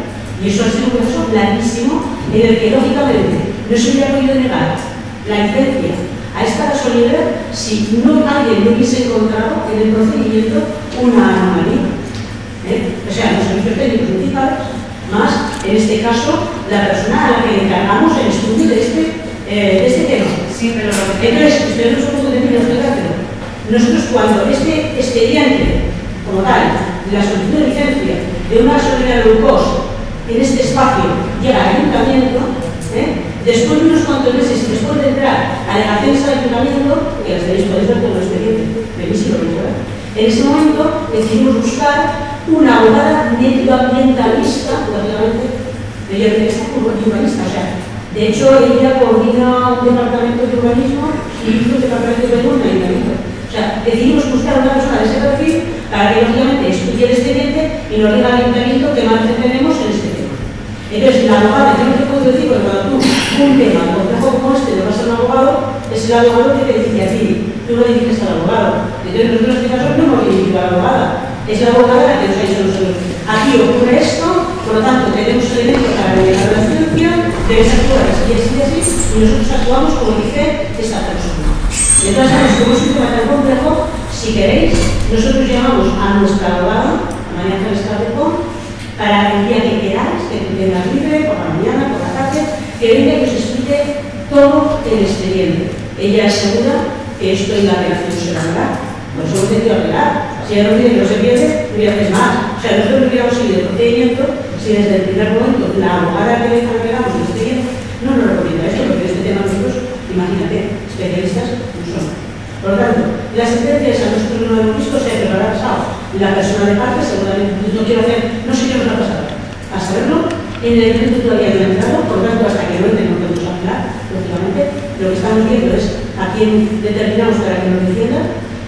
Y eso ha sido un proceso larguísimo en el que, lógicamente, no se hubiera podido negar la licencia a esta gasolinera si no alguien no hubiese encontrado en el procedimiento una anomalía. ¿Eh? O sea, los servicios técnicos municipales, más, en este caso, la persona a la que le encargamos el estudio de este, eh, de este tema. Sí, pero... Entonces, ustedes no son muy definidos, pero nosotros cuando este expediente, como tal, de la solicitud de licencia de una gasolinera low cost en este espacio llega al ayuntamiento, ¿eh? Después de unos cuantos meses y después de entrar alegaciones al ayuntamiento, que las tenéis podéis ver con el expediente, revíselo, ¿verdad? En ese momento decidimos buscar una abogada medioambientalista, lógicamente, medioambientalista urbanista, o sea, de hecho ella coordina un departamento de urbanismo y hizo un departamento de urbanismo en el ayuntamiento. O sea, decidimos buscar una persona de ese perfil para que lógicamente estudie el expediente y nos diga al ayuntamiento qué margen tenemos en este tema. Entonces, la abogada, yo no te puedo decir, porque cuando tú un tema complejo como este le vas a un abogado, es el abogado que te dice a ti, tú no le dices al abogado. Entonces, nosotros en este caso no hemos dirigido a la abogada, es la abogada la que nos ha dicho a nosotros. Aquí ocurre esto, por lo tanto, tenemos elementos para realizar la ciencia, debes actuar así, así, así, y nosotros actuamos como dice esta persona. De todas maneras, como es un tema tan complejo, si queréis, nosotros llamamos a nuestra abogada, a María Ángeles Calderón, para el día que queráis, que tú tengas libre, por la mañana, por la tarde, que venga y os explique todo el expediente. Ella asegura que esto en la relación se va a arreglar. Nos hemos tenido que arreglar. Si ella no tiene que no se pierde, no voy a hacer más. O sea, nosotros no hubiéramos seguido el procedimiento si desde el primer momento la abogada que le encargamos el expediente no nos recomienda esto, porque este tema nosotros, imagínate, especialistas no somos. Por lo tanto, las sentencias a nosotros no hemos visto, se ha pasado. La persona de parte seguramente no quiero hacer, no sé qué nos ha pasado. A saberlo, en el evento todavía no ha entrado, por lo tanto, hasta que no entre no podemos hablar, lógicamente, lo que estamos viendo es a quién determinamos para que nos defienda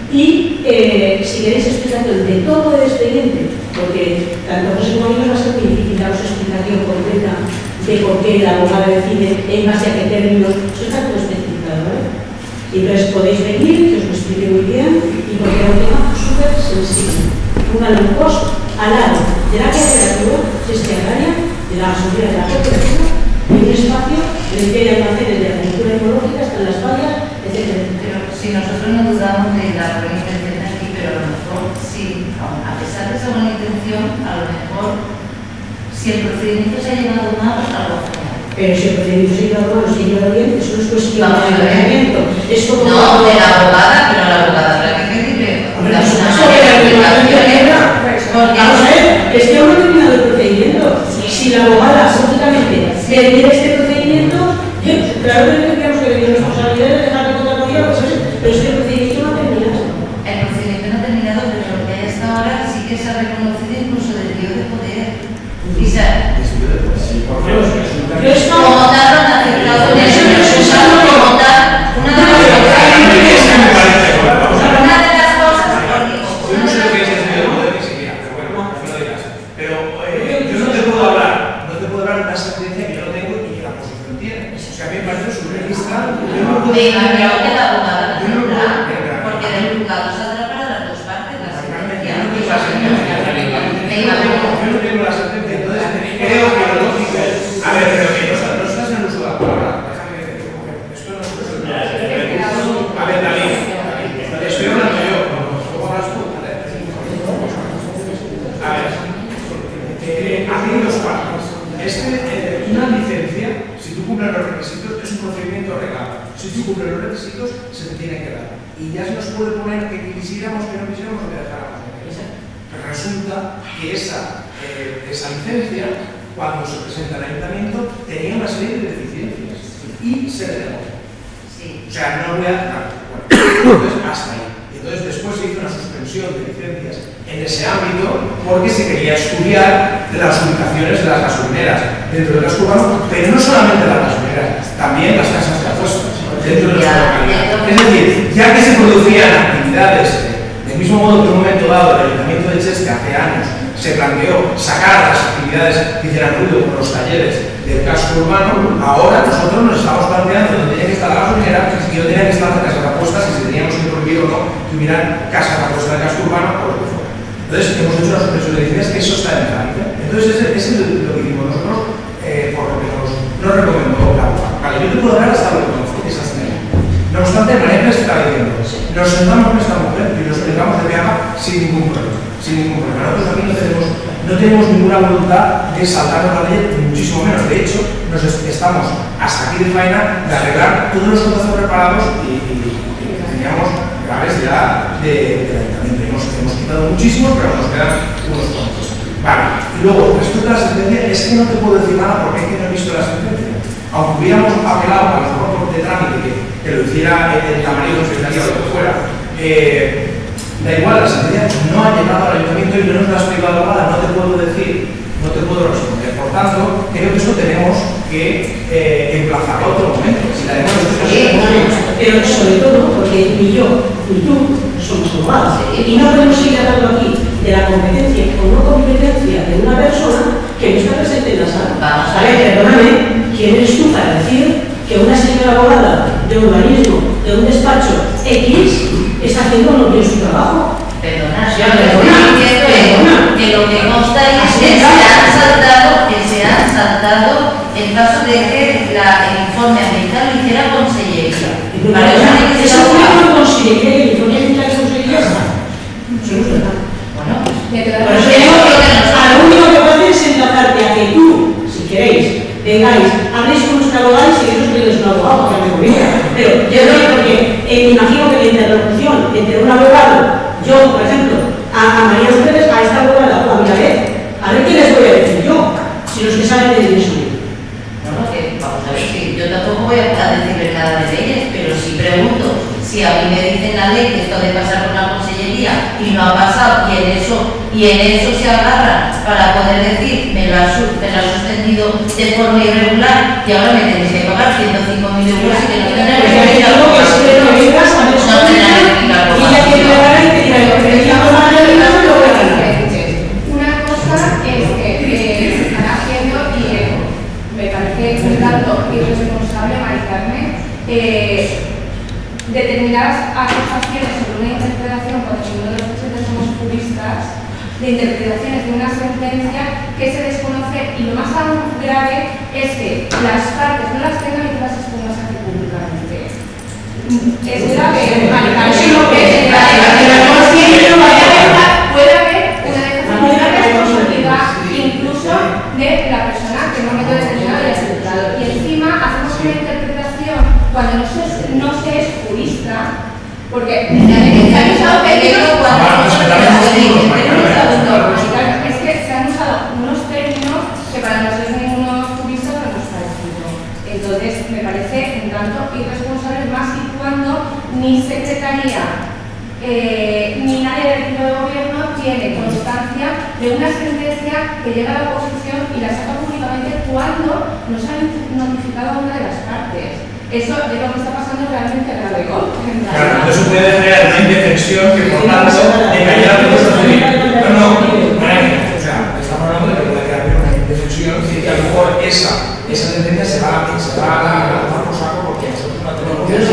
y eh, si queréis explicación de todo el expediente, porque tanto José como a mí nos va a ser muy difícil daros explicación completa de por qué la abogada decide en base a qué términos, eso está todo especificado, ¿vale? Y entonces podéis venir, que os lo explique muy bien, y porque era un tema súper sensible. Una low cost al lado de la cooperativa, gestión de la gasolina de la cooperativa, en un espacio en el que hay almacenes de agricultura ecológica, están las vallas, etcétera. Pero si nosotros no dudamos de la buena intención aquí, pero a lo mejor, sí, a pesar de esa buena intención, a lo mejor, si el procedimiento se ha llevado mal, algo falla. Pero si el procedimiento se ha llevado mal o se ha llevado bien, eso no es cuestión de procedimiento. Es como no, de la abogada, pero la abogada habrá que pedirle una explicación. Vamos a ver, es que aún no ha terminado el procedimiento. Si la abogada, lógicamente, termina este procedimiento, yo, claro que tendríamos que tener responsabilidad de dejar de contar con ella, pero es que el procedimiento no ha terminado. El procedimiento no ha terminado, pero lo que hay hasta ahora sí que se ha reconocido incluso desvío de poder. Y se ha... Como tal, no han aceptado de eso, pero se usado como tal una de las cosas. Una de las cosas, yo no sé lo que es desvío de poder ni siquiera, pero bueno, no me lo digas. Pero eh, yo no te puedo hablar, no te puedo hablar de una sentencia que yo no tengo y que la oposición tiene. O sea, a mí me parece surrealista. Yo no puedo. Me imagino que la abogada la tendrá, porque del juzgado saldrá para las dos partes. La sentencia. Yo no tengo la sentencia. Yo no tengo la sentencia, entonces creo que lo lógico es. A ver, pero que no estás en el uso de la palabra. Déjame que te coge. Esto no es uso de la palabra. A ver, David, estoy hablando yo. ¿Cómo hablas tú? A ver, eh, aquí hay dos partes. Este, eh, una licencia, si tú cumples los requisitos, es un procedimiento regal. Si tú cumples los requisitos, se te tiene que dar. Y ya se nos puede poner que quisiéramos, que no quisiéramos, o que dejáramos. Pero resulta que esa, eh, esa licencia, cuando se presenta al ayuntamiento, tenía una serie de deficiencias y se denegó. Sí. O sea, no voy a... Bueno, entonces, hasta ahí. Entonces, después se hizo una suspensión de licencias en ese ámbito porque se quería estudiar las ubicaciones de las gasolineras dentro del casco urbano, pero no solamente las gasolineras, también las casas de apuestas dentro de los localidades. Es decir, ya que se producían actividades del mismo modo que en un momento dado el Ayuntamiento de Cheste hace años se planteó sacar las actividades que hicieran ruido por los talleres del casco urbano, ahora nosotros nos estamos planteando dónde tenía que estar la gasolinera y no tenía que estar las casas de apuestas y si teníamos que prohibir o no que hubieran casas de apuestas del casco urbano o lo que fuera. Entonces hemos hecho una suspensión de licencias, eso está en trámite. Entonces ese, ese es lo que hicimos nosotros, nos sentamos con esta mujer y nos explicamos de viajar sin ningún problema. Sin ningún problema. Nosotros aquí no tenemos, no tenemos ninguna voluntad de saltarnos la ley, muchísimo menos. De hecho, nos estamos hasta aquí de faena de arreglar todos los contratos preparados y, y, y teníamos graves ya de, de ayuntamiento. Hemos, hemos quitado muchísimos, pero nos quedan unos cuantos. Vale. Y luego, respecto a la sentencia, es que no te puedo decir nada porque es que no he visto la sentencia. Aunque hubiéramos apelado a los grupos de trámite que, que lo hiciera el tamaño secretario o lo que fuera, eh, da igual, la sentencia no ha llegado al ayuntamiento y no nos la ha explicado nada, no te puedo decir, no te puedo responder. Por tanto, creo que eso tenemos que eh, emplazar a otro momento. Si la demos pero sobre todo porque ni yo ni tú somos abogados y no podemos seguir hablando aquí de la competencia o no competencia de una persona que no está presente en la sala. Vamos a ver, perdóname, ¿quién eres tú para decir que una señora abogada de urbanismo de un despacho X está haciendo no bien su trabajo? Perdona, Ya, yo lo que estoy perdona, diciendo perdona. es que lo que consta es Así que es, se han claro. saltado, que se han saltado el paso de que la, el informe ambiental lo hiciera Consellería. Para eso tiene que Eso ser fue abogado. lo que conseguiría el informe ambiental que conseguiría. Eso no es verdad. Bueno, De Por todas eso maneras, digo que a lo único que puedo hacer es enlazarte a que tú, si queréis, vengáis, habléis con nuestro abogado y si queréis pedís un abogado para que me corrija. Pero yo no, porque eh, me imagino que la interlocución entre un abogado, yo, por ejemplo, a, a María ustedes, a esta abogada o a Milaret, a ver qué les voy a decir yo, si los que saben de eso. bueno, que vamos a ver si yo tampoco voy a decirle nada de leyes, pero si pregunto si a mí me dicen la ley que esto de pasar por la Consellería y no ha pasado y en eso y en eso se agarran para poder decir me lo ha, su- me lo ha suspendido de forma irregular y ahora me tenéis que pagar ciento cinco mil euros y que no tendrán que Porque explicar digo por que si qué. no vengas a ver No tendrán que explicar por y ella qué. quiere pagar y te dirá, porque decía, no van a ganar, no lo voy a ganar. una cosa es que eh, se están haciendo y eh, me parece un tanto irresponsable, Mari Carmen, eh, determinadas acusaciones sobre una interpretación, cuando ninguno de los presentes somos juristas, de interpretaciones de una sentencia que se desconoce y lo más aún grave es que las partes no las tengan y tú las expongas aquí públicamente. Es grave, Mari Carmen, no es grave. Puede haber una responsabilidad incluso de la persona que en un momento determinado haya aceptado. Y encima hacemos una interpretación cuando no se, no se es jurista, porque se han usado términos es que se han usado unos términos que para nosotros ninguno jurista no nos parecido. Entonces me parece un tanto irresponsable, más y cuando ni secretaría Eh, ni nadie del equipo de gobierno tiene constancia de una sentencia que llega a la oposición y la saca públicamente cuando nos han notificado a una de las partes. Eso es lo que está pasando realmente grave. Claro, entonces puede crear una indefensión que por tanto de callar a todos los civiles. No, no, o sea, estamos hablando de que puede crear una indefensión y que a lo mejor esa, esa sentencia se va a se va a tomar por saco porque nosotros no tenemos que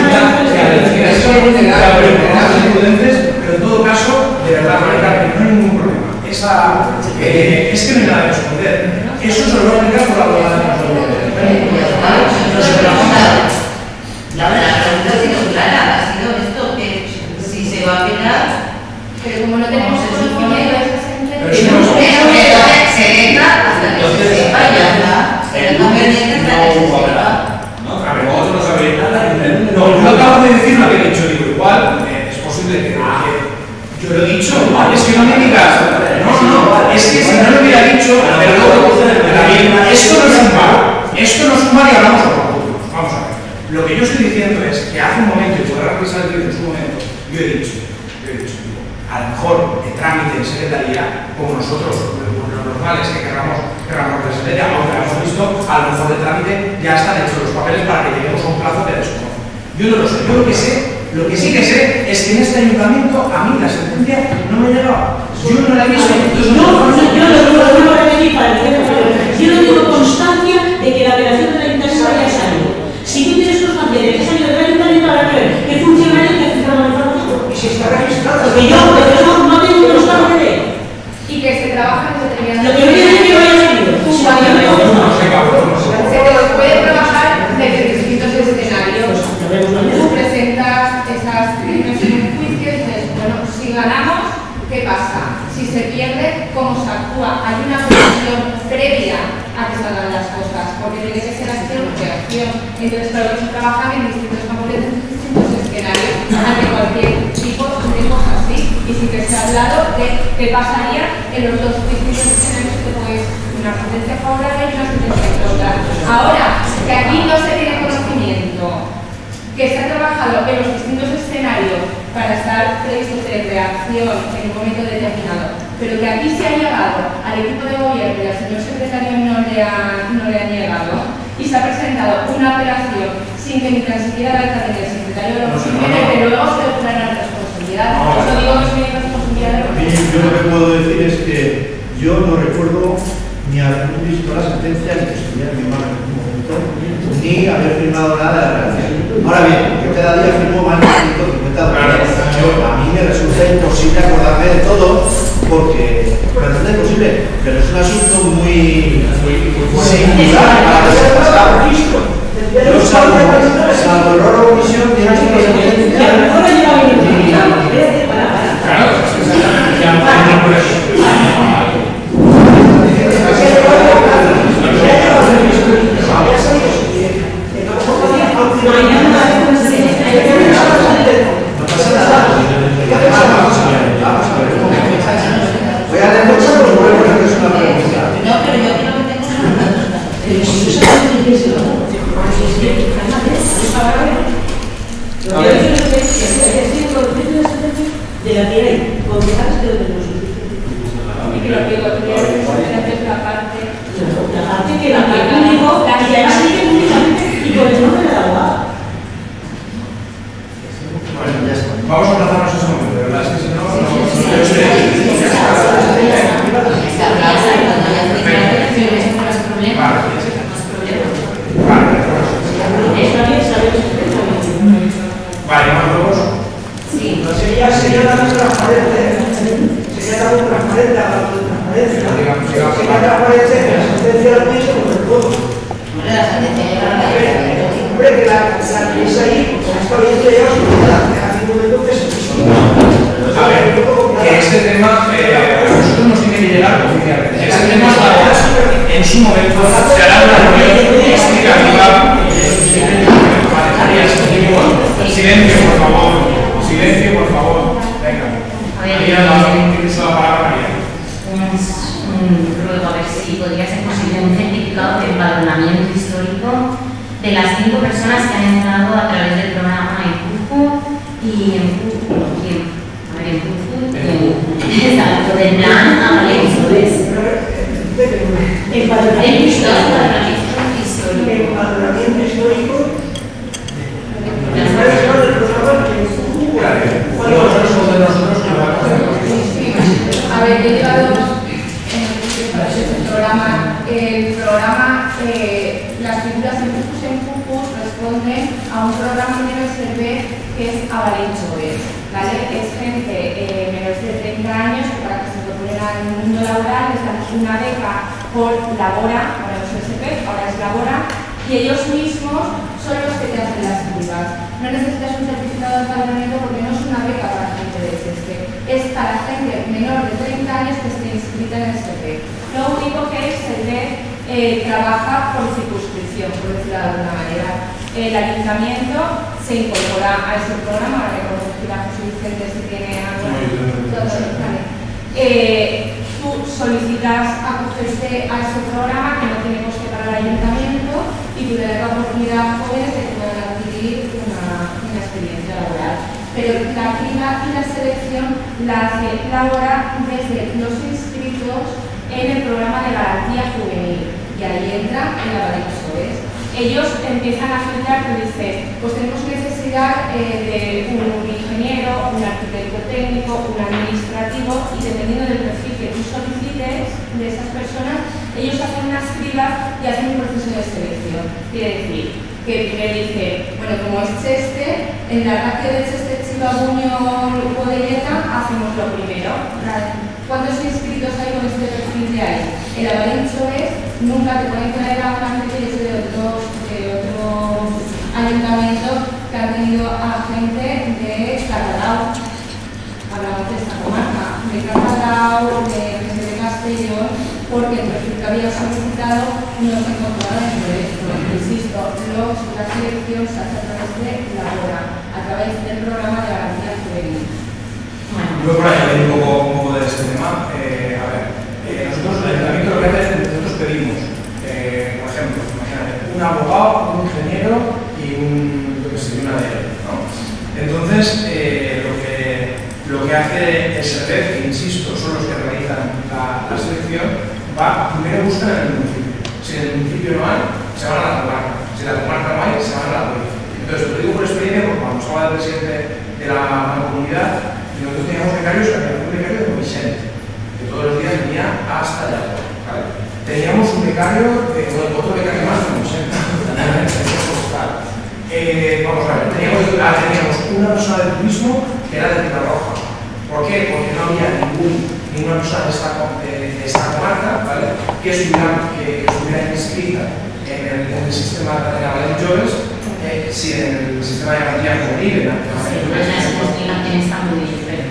pero en todo caso, de verdad, Marica, no hay ningún problema. Esa, eh, es que no hay nada que esconder. Eso se lo voy a explicar por la abogada de nosotros. No hay ningún problema. No se preocupa. La pregunta ha sido clara, ha sido esto que si se va a apelar, Pero como no tenemos el conocimiento de esa Pero sentencia, si no- pero que se deja hasta que se sepa y ya está. Pero no pendiente hasta que se sepa. A ver, vosotros no sabéis nada. No, yo acabo de decir lo que he dicho. Digo, igual eh, es posible que, que yo lo he dicho. Es que no me digas. No, no, es que si no lo hubiera dicho, pero luego, esto no es un bar. Esto no es un bar y hablamos con nosotros. Vamos a ver. Lo que yo estoy diciendo es que hace un momento, y podrá revisar el vídeo en su momento, yo he dicho, yo he dicho, digo, a lo mejor de trámite en secretaría, como nosotros, lo normal es que queramos, queramos de secretaría, aunque lo hemos visto, a lo mejor de trámite ya están hechos los papeles para que lleguemos a un plazo que desconozco. Yo no lo sé, yo lo que sé, lo que sí que sé es que en este ayuntamiento a mí la sentencia no me llegaba. Yo no la he visto. Entonces No, no, no, yo no lo vuelvo a repetir para el centro. Yo no tengo constancia de que la operación del ayuntamiento haya salido. Si tú tienes constancia de que ha salido del ayuntamiento, habrá que ver qué funcionario te ha filtrado la información. y si está registrado. Porque yo, porque yo no tengo constancia de él. y que se trabaja en determinadas Lo que no quiere decir que vaya salido. Tú, Si cuando no, no- No sé, cabrón, no sé. se te puede trabajar desde distintos escenarios. Lo vemos mañana. Tú presentas esas porque tiene que ser acción o reacción. Entonces, claro, se trabajan en distintos campos, en distintos escenarios, ante cualquier tipo de cosas así. Y sí que se ha hablado de qué pasaría en los dos distintos escenarios que puedes una sentencia favorable y una sentencia en contra. Ahora, que aquí no se tiene conocimiento, que se ha trabajado en los distintos escenarios para estar previstos de reacción en un momento determinado, pero que aquí se ha llegado al equipo de gobierno y al señor secretario no le ha, no le ha llegado y se ha presentado una apelación sin que ni tan siquiera la alcalde del secretario de la oficina, que luego se depurará la responsabilidad. Eso digo que es mi responsabilidad de la oficina. Yo lo que puedo decir es que yo no recuerdo ni haber visto la sentencia, ni que estuviera en mi mano en ningún momento, ni haber firmado nada de la relación. Ahora bien, yo cada día firmo más de ciento cincuenta dólares. A mí me resulta imposible acordarme de todo, porque me resulta imposible, pero es un asunto muy, muy, muy singular para que se pasa a registro. Yo salvo, salvo error o omisión, tiene que ser una sentencia. de la tiene concejales de otros y que lo que es la parte la parte que la que único la que ya sigue únicamente y con el nombre de la abogada. Bueno, ya está. Vamos a aplazarnos ese momento, de verdad, es que si no, no vale, vamos todos. Sí. Sería, sería tan transparente, sería tan transparente a la transparencia. Sería transparente que la sentencia la pudiese coger todo. Hombre, la sentencia lleva la Hombre, que la que es ahí, está bien que lleva su vida, hace un momento que se discute. A ver, que este tema, eh, a nosotros nos tiene que llegar oficialmente. Este tema, en su momento, se hará una reunión explicativa. Silencio, por favor. Silencio, por favor. Venga. María, no tienes la palabra, María. Un ruego a ver si podría ser posible un certificado de empadronamiento histórico de las cinco personas que han entrado a través del programa en Cujo y en Cujo. A ver, en Cujo. Exacto, del plan a Valencia. Empadronamiento histórico. Empadronamiento histórico. A ver, yo he llevado el programa, el programa eh, las figuras en Cucus en Cucus responden a un programa de S R B que es Avalenchoes, ¿vale? Es gente eh, menores de treinta años que para que se incorporen al mundo laboral les dan una beca por Labora, ahora no es S R B, ahora es Labora, y ellos mismos son los que te hacen las figuras. No necesitas un certificado de empadronamiento porque no es una beca para gente de S S B, es para gente menor de treinta años que esté inscrita en S R B. Lo único que es S R B eh, trabaja por circunscripción, por decirlo de alguna manera. El ayuntamiento se incorpora a ese programa, ahora que conozco la José Vicente si tiene algo. Eh, tú solicitas acogerse a ese programa que no tiene coste para el ayuntamiento y tú le das la oportunidad a jóvenes de que puedan adquirir una, una experiencia laboral. Pero la criba y la selección la hace Laura desde los inscritos en el programa de garantía juvenil y ahí entra en la Valencia. Ellos empiezan a filtrar, tú dices, pues tenemos necesidad eh, de un ingeniero, un arquitecto técnico, un administrativo y dependiendo del perfil que tú solicites de esas personas, ellos hacen unas cribas y hacen un proceso de selección. Quiere decir que primero dice, bueno, como es Cheste, en la ratio de Cheste, Chivabuño, Godelleta, hacemos lo primero. ¿Cuántos inscritos hay con este perfil de ahí? El avalencho es, nunca te pueden traer a una gente que es de otros, de otros ayuntamientos que han tenido a gente de Carradao. Hablamos de esta comarca, de Carradao, de, de Castellón, porque el perfil que había solicitado no se encontraba dentro de solo la selección se hace a través de la hora, a través del programa de garantía juvenil. Yo por ahí leí un poco, un poco de este tema. Eh, a ver, eh, nosotros, el ayuntamiento lo que hace es que nosotros pedimos, eh, por ejemplo, imagínate, un abogado, un ingeniero y un, yo que sé, un A D R, ¿no? Entonces, eh, lo, que, lo que hace el SERVEF, que insisto, son los que realizan la, la selección, va, primero buscan en el municipio. Si en el municipio no hay, se van a la comarca. Si en la comarca no hay, se van a la provincia. Entonces, lo digo por experiencia, porque cuando estaba el presidente de la comunidad, nosotros teníamos becarios, que había un becario de Vicente, que todos los días venía hasta allá. ¿Vale? Teníamos un becario, de, bueno, otro becario más de Vicente. Eh, vamos a ver, teníamos, teníamos una persona del turismo que era de Tierra Roja. ¿Por qué? Porque no había ningún, ninguna persona de esta, de, de esta comarca, ¿vale? que, estuviera, que, que estuviera inscrita en el, en el sistema de la ley Joves, eh, sí, en el sistema de garantía juvenil, en la Las explicaciones están muy bien, pero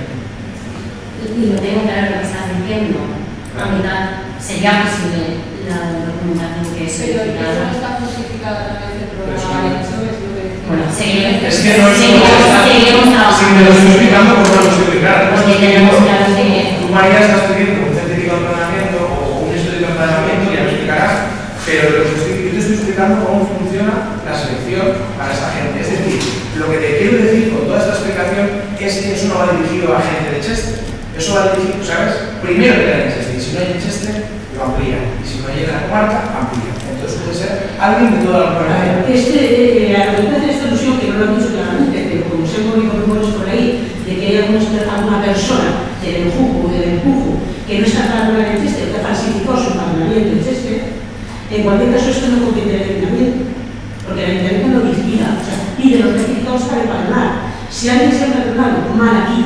y lo tengo claro lo que estás diciendo. A mitad sería posible la documentación que es Pero eso solicitada. no está justificado a través del programa de Joves, lo que decimos. Bueno, seguiremos. Es que no es seguiremos trabajando. Si me lo estoy explicando, pues no lo estoy explicando. Porque tenemos claro que Tú, María, estás pidiendo un certificado de empadronamiento o un estudio de empadronamiento, ya lo explicarás, pero lo que estoy, yo te estoy explicando cómo funciona la selección para esta gente. Es decir, lo que te quiero decir con toda esta explicación es que eso no va dirigido a gente de Chester. Eso va dirigido, ¿sabes? Primero queda en Chester, y si no hay en Chester, lo amplía. Y si no hay en la comarca, amplía. Entonces puede ser alguien de toda la comarca. Este, eh, la argumentación de esta ilusión, que no lo han dicho claramente, pero como se han movido rumores por ahí, de que hay alguna, alguna persona del Empujo o del Empujo que no está empadronada en Chester, que falsificó su empadronamiento en Chester, en cualquier caso esto no compete al ayuntamiento, porque el ayuntamiento no vigila, o sea, pide los certificados para empadronar. Si alguien se ha empadronado mal aquí,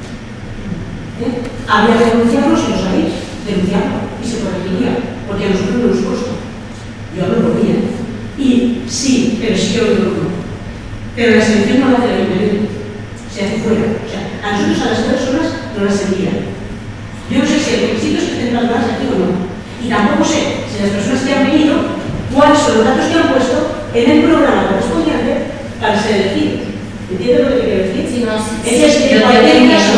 ¿eh? habría que denunciarlo si lo sabéis, denunciarlo y se corregiría, porque a nosotros no nos consta. Yo hablo por mí, ¿eh? Y sí, pero sí que lo digo no. Pero la selección no la hace el ayuntamiento, se hace fuera. O sea, a nosotros, a las personas, no las envían. Yo no sé si el requisito es que estén empadronadas aquí o no. Y tampoco sé si las personas que han venido, cuáles son los datos que han puesto en el programa correspondiente para ser elegidos. ¿Entiendes lo que quiero decir? si no, Es decir, en cualquier caso,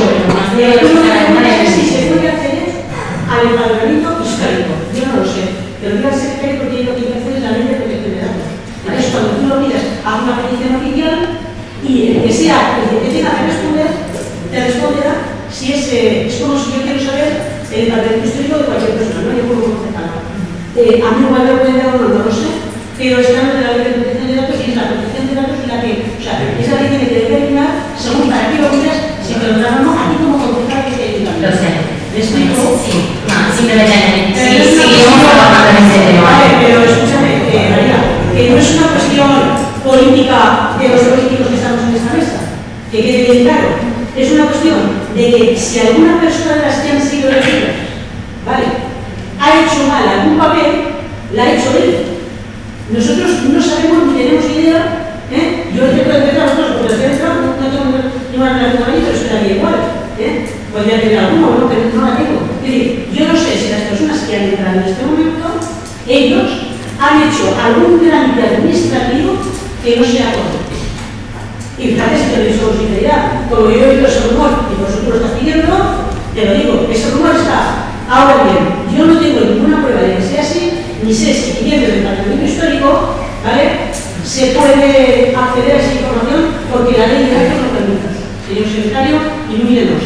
si se puede hacer al empadronamiento histórico. Yo no lo sé. Pero diga al secretario porque lo que hay que hacer es la ley de protección de datos. Entonces, cuando tú lo miras, haz una petición oficial y el que sea, el que tenga que responder, te responderá si es, eh, es como si yo quiero saber el empadronamiento histórico de cualquier persona, ¿no? Yo puedo concejal. Eh, a mí igual me lo pueden dar o no, no lo sé, pero está en la ley de protección de datos y es la protección de datos la que, o sea, esa ley tiene que determinar, según para qué lo miras, si te lo dan o no, a ti como concejal que te ayuda. Lo sé. ¿Me explico? Sí, no, simplemente Pero sí, es una seguimos cuestión- trabajando en ese tema. Vale, pero escúchame, eh, María, que no es una cuestión política de los políticos que estamos en esta mesa, que quede bien claro. Es una cuestión de que si alguna persona de las que han sido elegidas, ¿vale?, ha hecho mal algún papel, la ha hecho él. Nosotros no sabemos ni tenemos idea, ¿eh? Yo te puedo entender a vosotros, porque los que he entrado no, no tengo ninguna relación con ellos, pero estaría igual, ¿eh? Podría tener alguno, ¿no? Pero no la tengo. Es decir, yo no sé si las personas que han entrado en este momento, ellos han hecho algún trámite administrativo que no sea correcto. Y fíjate si te lo digo con sinceridad, como yo he oído ese rumor y vosotros lo estás pidiendo, te lo digo, ese rumor está. Ahora bien, yo no tengo ninguna prueba de que sea así, ni sé si pidiendo el departamento histórico, ¿vale?, se puede acceder a esa información porque la ley de datos lo permite. Señor secretario, ilumínenos.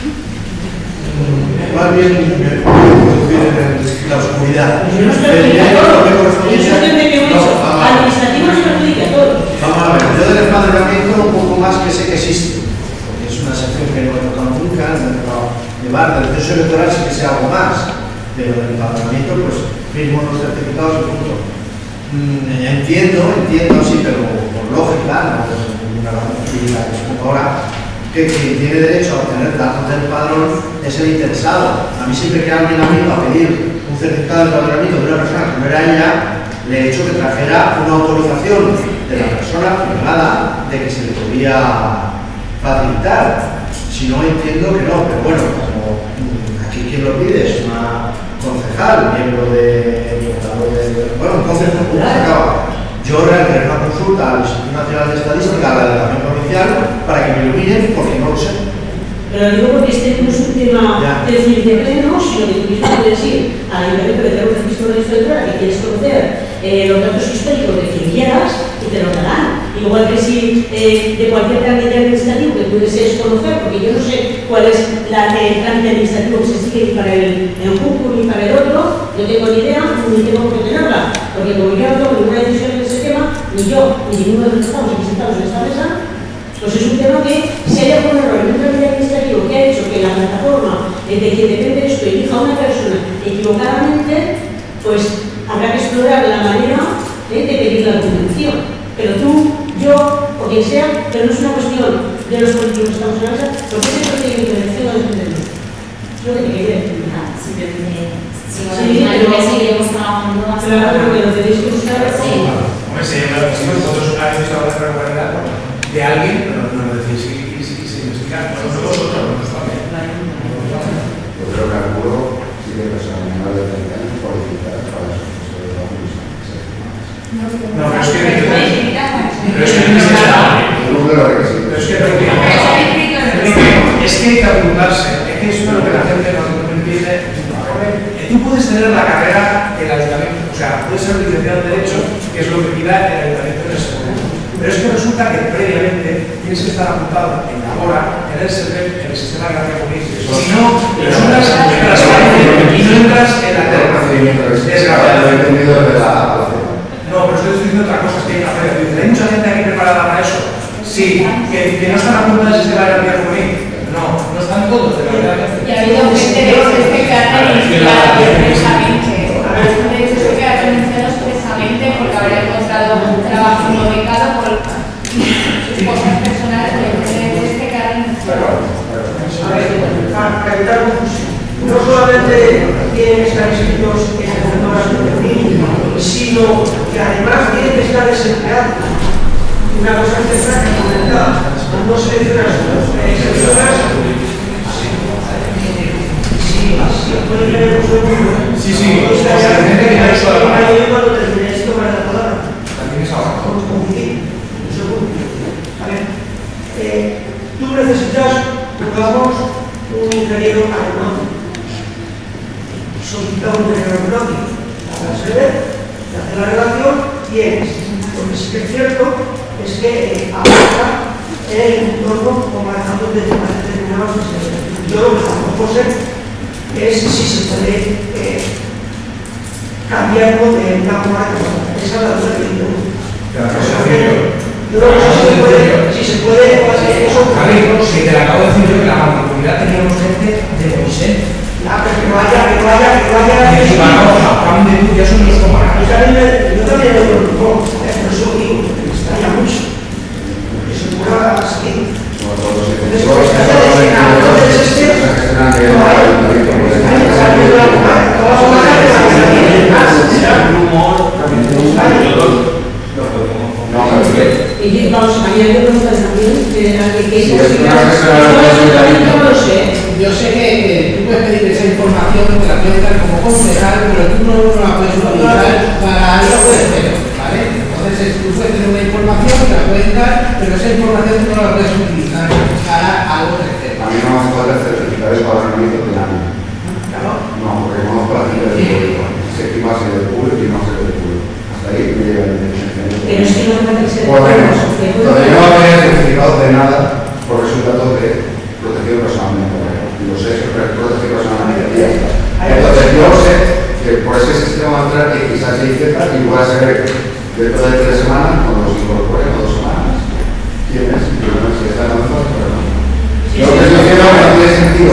Más bien, me introducir en la oscuridad. Yo no estoy perjudica a todos. El sistema que hemos hecho administrativo nos perjudica a todos. Vamos a ver, yo del empadronamiento un poco más que sé que existe, porque es una sección que no he tocado nunca, no he tocado llevar, del proceso electoral sí que sé algo más, pero del empadronamiento pues firmo los certificados y punto. Mm, entiendo, entiendo, sí, pero por lógica, no por ninguna razón jurídica que explico ahora, que quien tiene derecho a obtener datos del padrón es el interesado. A mí siempre que alguien ha venido a pedir un certificado de empadronamiento de una persona que no era ella, le he hecho que trajera una autorización de la persona firmada de que se le podía facilitar. Si no, entiendo que no, pero bueno, como aquí quien lo pide es una concejal, miembro de, de bueno, un consejo acaba. Yo realmente una consulta al Instituto Nacional de Estadística, a la Delegación Provincial, para que me iluminen, porque no lo sé. Pero digo porque este no es un tema de decir de pleno, sino que tú mismo puedes ir al Ayuntamiento de tener un registro de historia que quieres conocer eh, los datos históricos de quien quieras y te lo darán. Igual que si eh, de cualquier trámite administrativo que tú desees conocer, porque yo no sé cuál es la, el trámite administrativo que se sigue para el Jucu ni para el otro, no tengo ni idea ni tengo por qué tenerla, porque como yo no tomo ninguna decisión en ese tema, ni yo ni ninguno de los que estamos aquí sentados en esta mesa, pues es un tema que si hay algún error en un trámite administrativo que ha hecho que la plataforma eh, de quien depende de esto elija a una persona equivocadamente, pues habrá que explorar la manera eh, de pedir la documentación. Pero tú, yo o quien sea, pero no es una cuestión de los políticos que estamos en la mesa, porque ese procedimiento de elección no lo entendemos. Es lo que te quería decir. Simplemente, si no lo seguiremos trabajando más. Claro, pero lo tenéis que buscar. Sí. Hombre, se llama si vosotros habéis visto la regularidad de alguien, pero no lo decís y se investigar. Nosotros nosotros también. Yo creo que Arturo sigue personas menores de treinta años cualificadas para los procesos de trabajo y no, pero es que pero es que es que hay que apuntarse, es que eso es lo que la gente no entiende. Tú puedes tener la carrera del ayuntamiento, o sea, puedes ser licenciado en Derecho, que es lo que pida el ayuntamiento en ese momento. Pero es que resulta que previamente tienes que estar apuntado en la hora, en el SERVEP, en el sistema de garantía jurídica. Si no, resultas transparente y no entras en la desgraciadamente. No, pero estoy diciendo otra cosa que hay que hacer. ¿Hay mucha gente aquí preparada para eso? Sí. ¿Que, que no están apuntados al sistema de garantía juvenil? No, no están todos de la garantía. Y ha habido gente de este que ha denunciado expresamente. Ha habido gente que ha denunciado expresamente porque habrá encontrado un trabajo no becado por sus cosas personales de este que ha denunciado. A ver, para evitar confusión. No solamente tienen que estar inscritos en el centro de la sino que además tienen que estar desempleados. Una cosa que está comentada, no seleccionas seleccionas sí, sí, cuando termine esto para la palabra. Tú necesitas, pongamos, un ingeniero aeronáutico. Solicita un ingeniero aeronáutico. La sede hacer la relación tienes, porque sí que es cierto es que eh, abarca el entorno o manejando determinados sistemas. Yo lo que tampoco sé es si se puede eh, cambiar de una comarca a otra. Esa es la duda que yo tengo. Yo creo que si se puede, si se puede hacer eso. Javier, si te lo acabo de decir yo que la mancomunidad teníamos gente de Moisés. Ah, pero que vaya, que vaya, que vaya. Que si vamos a Juan de Tuya son los comarcas. Yo también lo preocupo, por eso digo, me extraña mucho. Porque se ocurra así. Después de y vamos, mañana yo pregunto también que no lo sé. Yo sé que eh, tú puedes pedir esa información, te la puedes dar como concejal, pero tú no, no la puedes utilizar para algo tercero, ¿vale? Entonces tú puedes tener una información, te la puedes dar, pero esa información tú no la puedes utilizar para algo tercero. A mí no me hace falta certificar el padronamiento de nadie. No, porque conozco a la gente del público. Sé que va a ser del público y no ser del público. Hasta ahí me llega el inteligencia. Pero es que no puede ser. Podemos. Todavía no había certificado de nada por resultados de protección personalmente. Lo sé, que protección personalmente. Entonces yo sé que por ese sistema va a entrar X, H y Z y voy a saber dentro de tres semanas, cuando los incorporen, o dos semanas, quién es, y no sé si está en nosotros, pero no. Lo que estoy diciendo no tiene sentido.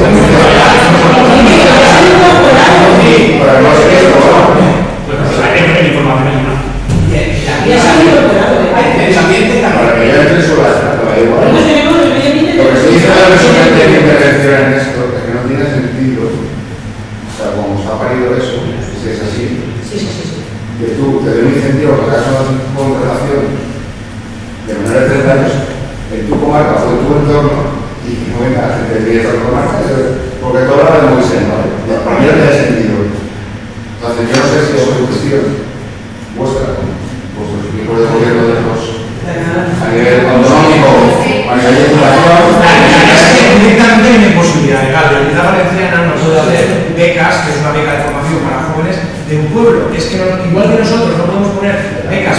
Para no ser esto, ¿no? Pues hay que tener información en una. Ya se han incorporado. Para que yo entre sobre la trata, da igual. Lo que estoy diciendo es que hay intervención en esto, es que no tiene sentido. O sea, como está parido eso, si es así, que tú te dé un incentivo para que hagas una contratación de menores de treinta años en tu comarca o en tu entorno y no venga gente de diez otras comarcas, porque todo lo de muy seno, ¿vale? Para mí no tiene sentido. Entonces, yo no sé si es una cuestión vuestra, vuestros equipos de gobierno de los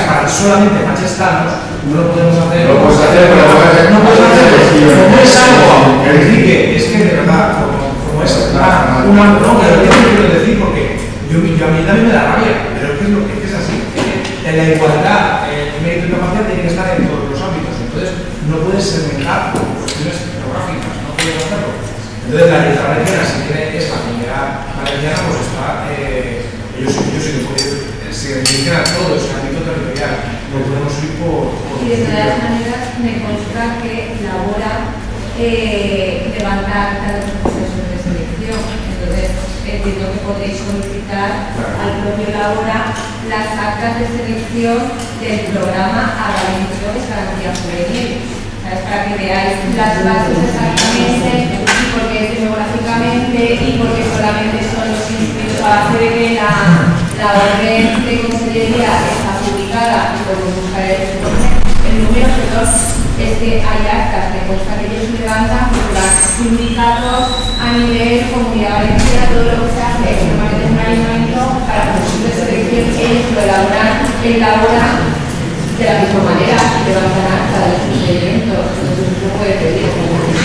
para solamente manchestanos, no lo podemos hacer. No lo puedes hacer, pero no puedes hacer. No puedes hacer, como es algo que indique, es que de verdad, como, como es una, una, no, pero yo no quiero decir porque yo, yo a mí también me da rabia, pero es que es, lo, es, que es así. En la igualdad, el mérito y capacidad tiene que estar en todos los ámbitos, entonces no puedes segmentar por cuestiones geográficas, no puedes hacerlo. Entonces la letra valenciana, si tiene esta primera valenciana, pues está, eh, ellos sí que pueden, se dedican a todo ese ámbito territorial, no podemos ir por... por y de todas maneras me consta que labora eh, levantar cada proceso de selección, entonces entiendo que podréis solicitar al propio Labora las actas de selección del programa Agravamientos Garantía Juvenil, ¿sabes? Para que veáis las bases exactamente y porque es demográficamente y porque solamente son los inscritos a base de que la, la orden de consellería está publicada y podemos buscar el, el número de dos. Es que hay actas de consta que ellos levantan por los sindicatos a nivel comunidad valenciana, todo lo que se hace es normalmente en un ayuntamiento para procesos de selección, ellos lo elaboran, elaboran de la misma manera y levantan acta de sus eventos, entonces no puede pedir como no,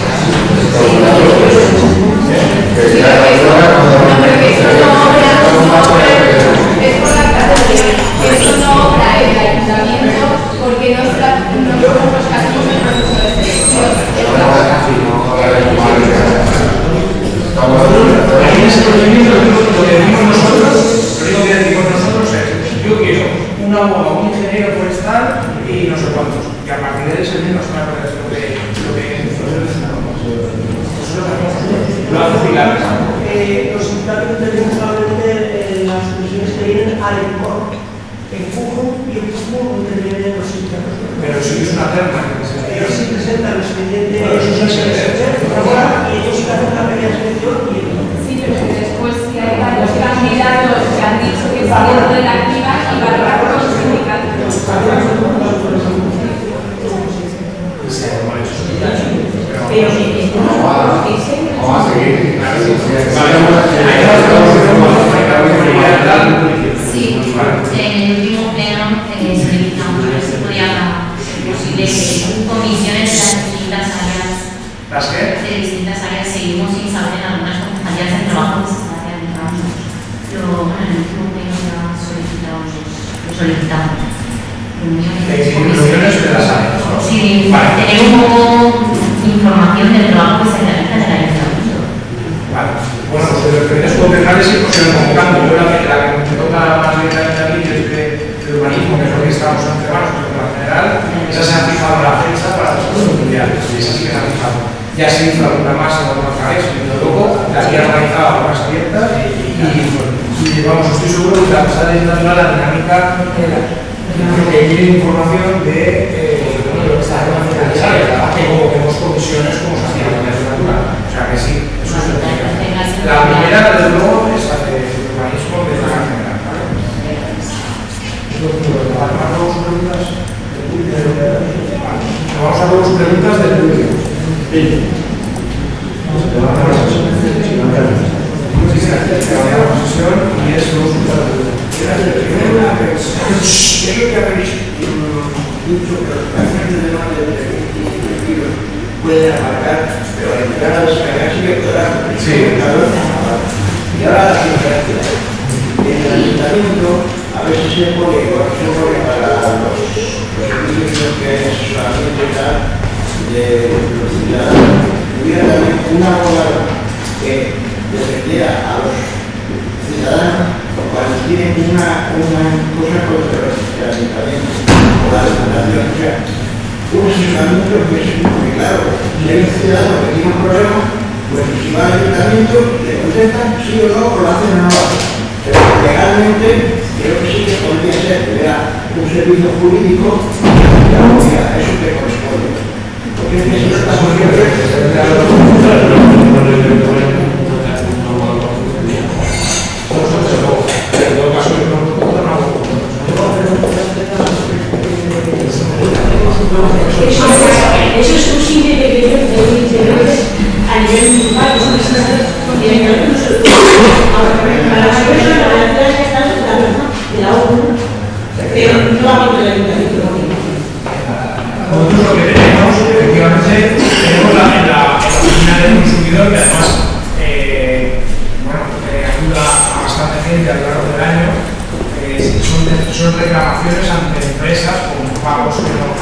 pero que eso no obra, es por la categoría, eso no obra en el ayuntamiento porque no está, no somos los casos del proceso de selección, es la otra. Ahí en ese procedimiento lo que decimos nosotros, lo único que decimos nosotros es, yo quiero un abogado, un ingeniero forestal y no sé cuántos, y a partir de ese mismo son las cosas lo que lo que nosotros lo hace Pilar. Los sindicatos tenemos solamente las comisiones que vienen al entorno. En Cujo y en Cujo intervienen los sindicatos. Pero si es una terna que se ellos sí presentan el expediente y ellos sí hacen la previa selección y sí, pero que después si hay varios candidatos que han dicho que están dentro de la activa y valorar con los sindicatos. Pero que vamos a seguir. Sí, en el último pleno eh, solicitamos a ver si podía ser posible que comisiones de las distintas áreas, ¿las qué? de distintas áreas seguimos sin saber en algunas concejalías de trabajo que se está realizando. Pero bueno, en el último pleno ya solicitamos, lo solicitamos. Reuniones de las áreas, ¿no? Sí, vale. Tener un poco información del trabajo que se realiza en el ayuntamiento. Vale. Bueno, pues de los primeros concejales sí pues se van convocando. Yo la que, la que me toca más directamente a mí es de, de urbanismo, que es lo que estamos entre manos, pero en general, esas se han fijado la fecha para los seguros mundiales, y esas sí que se han fijado. Ya se hizo alguna más en otra vez, pero luego las había organizado algunas abiertas y, y, y, y vamos, estoy seguro que la pasada legislatura la dinámica era. Creo que hay información de eh, bueno, lo que está necesario, que convoquemos comisiones como se hacía en la legislatura. O sea que sí, eso es el la primera, desde luego, es la de urbanismo de la general. Vamos a ver sus preguntas del público. Sí. Y es los es lo que habéis dicho que los pacientes de más de veinticinco pueden abarcar, pero al entrar a descargar sí que podrán. Sí. Y ahora la diferencia. En el ayuntamiento a veces se pone, se pone para los servicios que es solamente de los ciudadanos, hubiera también una abogada que defendiera a los ciudadanos cuando tienen una, una cosa contra el ayuntamiento o la depuración. O sea, un asesoramiento que es muy claro. Si hay un ciudadano que tiene un problema, pues si va al ayuntamiento, le contestan sí o no, o lo hacen o no. Pero legalmente, creo que sí que podría ser que hubiera un servicio jurídico que a eso te corresponde. Porque es que si no estamos siempre. Eso es un simple pequeño de a nivel municipal, que son tienen que para las personas, la verdad es que están de la O N U, pero no Nosotros lo que tenemos, efectivamente, tenemos la, en, la, en la oficina del consumidor, que además eh, bueno, eh, ayuda a bastante gente a lo largo del año. Eh, son, son reclamaciones ante empresas con pagos que no.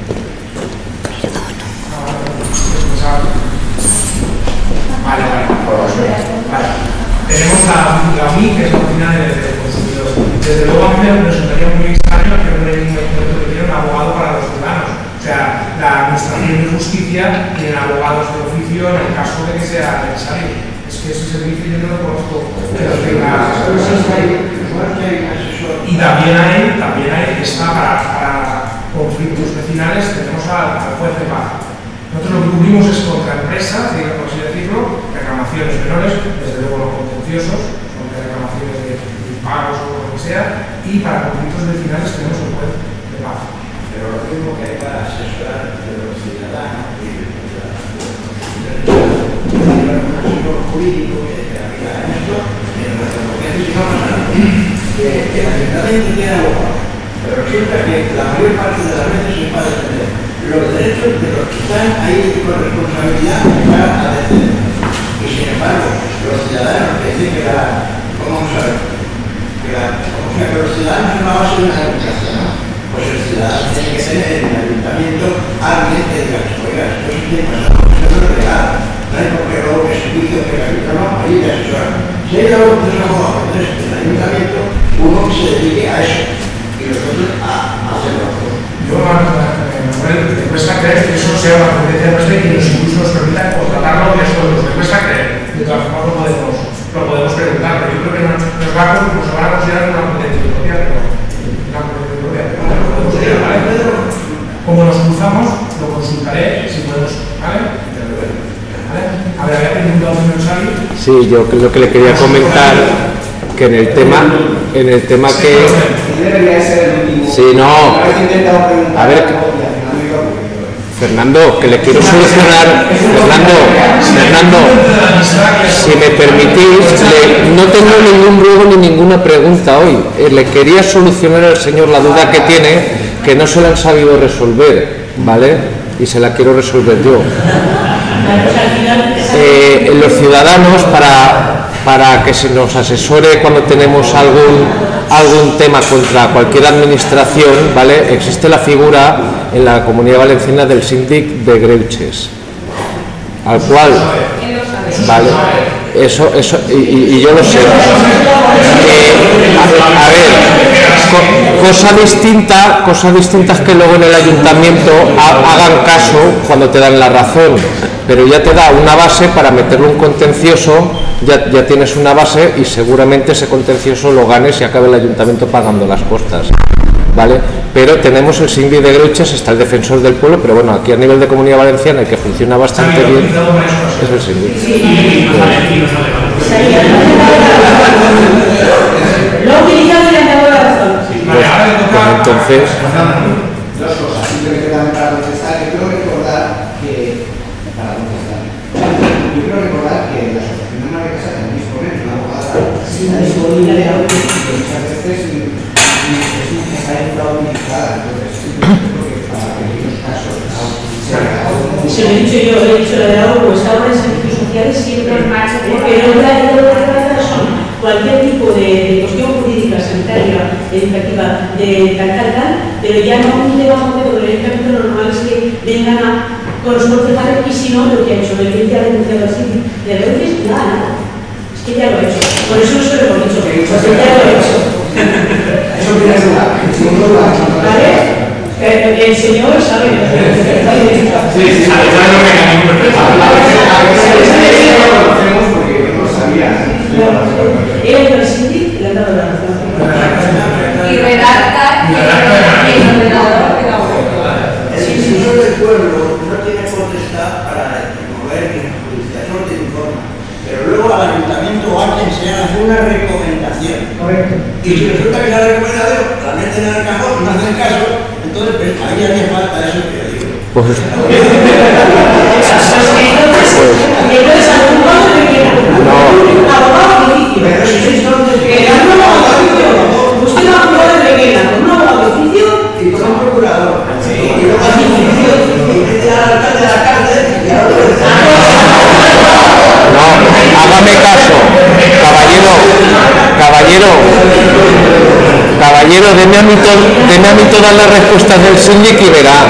Vale, vale. vale. Tenemos la, la U I, que es la oficina del de consumidor. Desde luego a mí me resultaría muy extraño que no hay ningún que tuviera un abogado para los ciudadanos. O sea, la administración de justicia tiene abogados de oficio en el caso de que sea necesario. Es que ese servicio yo no lo conozco que lo tenga. Y también hay, también hay, está para, para conflictos vecinales, tenemos al, al juez de paz. Nosotros lo que cubrimos es contra empresas, digamos por así decirlo, reclamaciones menores, desde luego no contenciosos, son reclamaciones de pagos o lo que sea, y para conflictos vecinales tenemos el juez de paz. Pero lo mismo que hay para asesorar de los ciudadanos y de los jurídicos que aplican esto, en nuestra comunidad que el ayuntamiento tiene abogados, pero resulta que la mayor parte de las veces es para defender los derechos de los que están ahí con responsabilidad para defender. Y sin embargo, los ciudadanos que dicen que la, ¿cómo vamos a ver? Que la, o sea, que los ciudadanos no base de una educación, pues el ciudadano tiene que tener en el ayuntamiento alguien que diga, oiga, esto es que pasa, esto no es real, no hay por qué luego que se juicio que la vida no, ahí te asesoran. Si hay algo que se abogados en el ayuntamiento, uno que se dedique a eso y los otros a hacerlo. Yo, Manuel, me cuesta creer que eso sea una competencia nuestra y que nos incluso nos permita contratarlo de sueldos. Me cuesta creer. De todas formas lo podemos, lo podemos preguntar, pero yo creo que nos, nos, va a, nos van a considerar una competencia propia, pero una competencia propia, pero no lo podemos creer, ¿vale? Como nos cruzamos, lo consultaré, si podemos, ¿vale? ¿Vale? A ver, había preguntado un mensaje. Sí, yo creo que le quería comentar que en el tema, en el tema que... Sí, no. A ver, Fernando, que le quiero solucionar... Fernando, Fernando, si me permitís, le, no tengo ningún ruego ni ninguna pregunta hoy. Eh, le quería solucionar al señor la duda que tiene, que no se la han sabido resolver, ¿vale? Y se la quiero resolver yo. Eh, los ciudadanos, para, para que se nos asesore cuando tenemos algún, algún tema contra cualquier administración, ¿vale? Existe la figura en la Comunidad Valenciana del síndic de Greuges, al cual, ¿vale? Eso, eso, y, y yo lo sé. Eh, a, a ver, co, cosa distinta, cosa distinta es que luego en el ayuntamiento ha, hagan caso cuando te dan la razón, pero ya te da una base para meterle un contencioso, ya, ya tienes una base y seguramente ese contencioso lo ganes y acabe el ayuntamiento pagando las costas, ¿vale? Pero tenemos el síndic de Greuges, está el defensor del pueblo, pero bueno, aquí a nivel de Comunidad Valenciana, el que funciona bastante bien es el síndic. Lo ha utilizado y le han dado la razón. Pues, pues entonces... Dos cosas, simplemente también para contestar, yo quiero recordar que... Para contestar. Yo quiero recordar que la asociación de Madre Casa también dispone de una abogada disponible que muchas veces está infrautilizada, entonces simplemente porque para aquellos casos se lo he dicho yo, he dicho la de ahora, pues ahora en servicios sociales siempre porque no hay razón. Cualquier tipo de, de cuestión jurídica, sanitaria, educativa, de tal, tal, tal, pero ya no un debajo de lo directamente lo normal es que vengan a, con los concejales y si no, lo que ha hecho, el cliente ha denunciado al sitio, de veces nada, nada. Es que ya lo ha hecho. Por eso no se lo hemos dicho, porque ya lo ha hecho. Eso tiene lugar. ¿Vale? El, el señor sabe. Sí, sí, sabe lo que hay. Porque no sabía. Era el síndic, le han dado la razón. Y redacta y el ordenador de la web. El instituto del pueblo no tiene potestad para promover ni justicia, solo te informa. Pero luego al ayuntamiento o a quien sea hace una recomendación. Correcto. Y si resulta que esa recomendación la meten en el cajón y no hacen caso, entonces pues, ahí haría falta eso que yo digo. Pues... Entonces, abogado de quién? Abogado de oficio. Usted no abogado de quién, con un abogado de oficio Caballero, deme a mí, to deme a mí todas las respuestas del síndic y verá.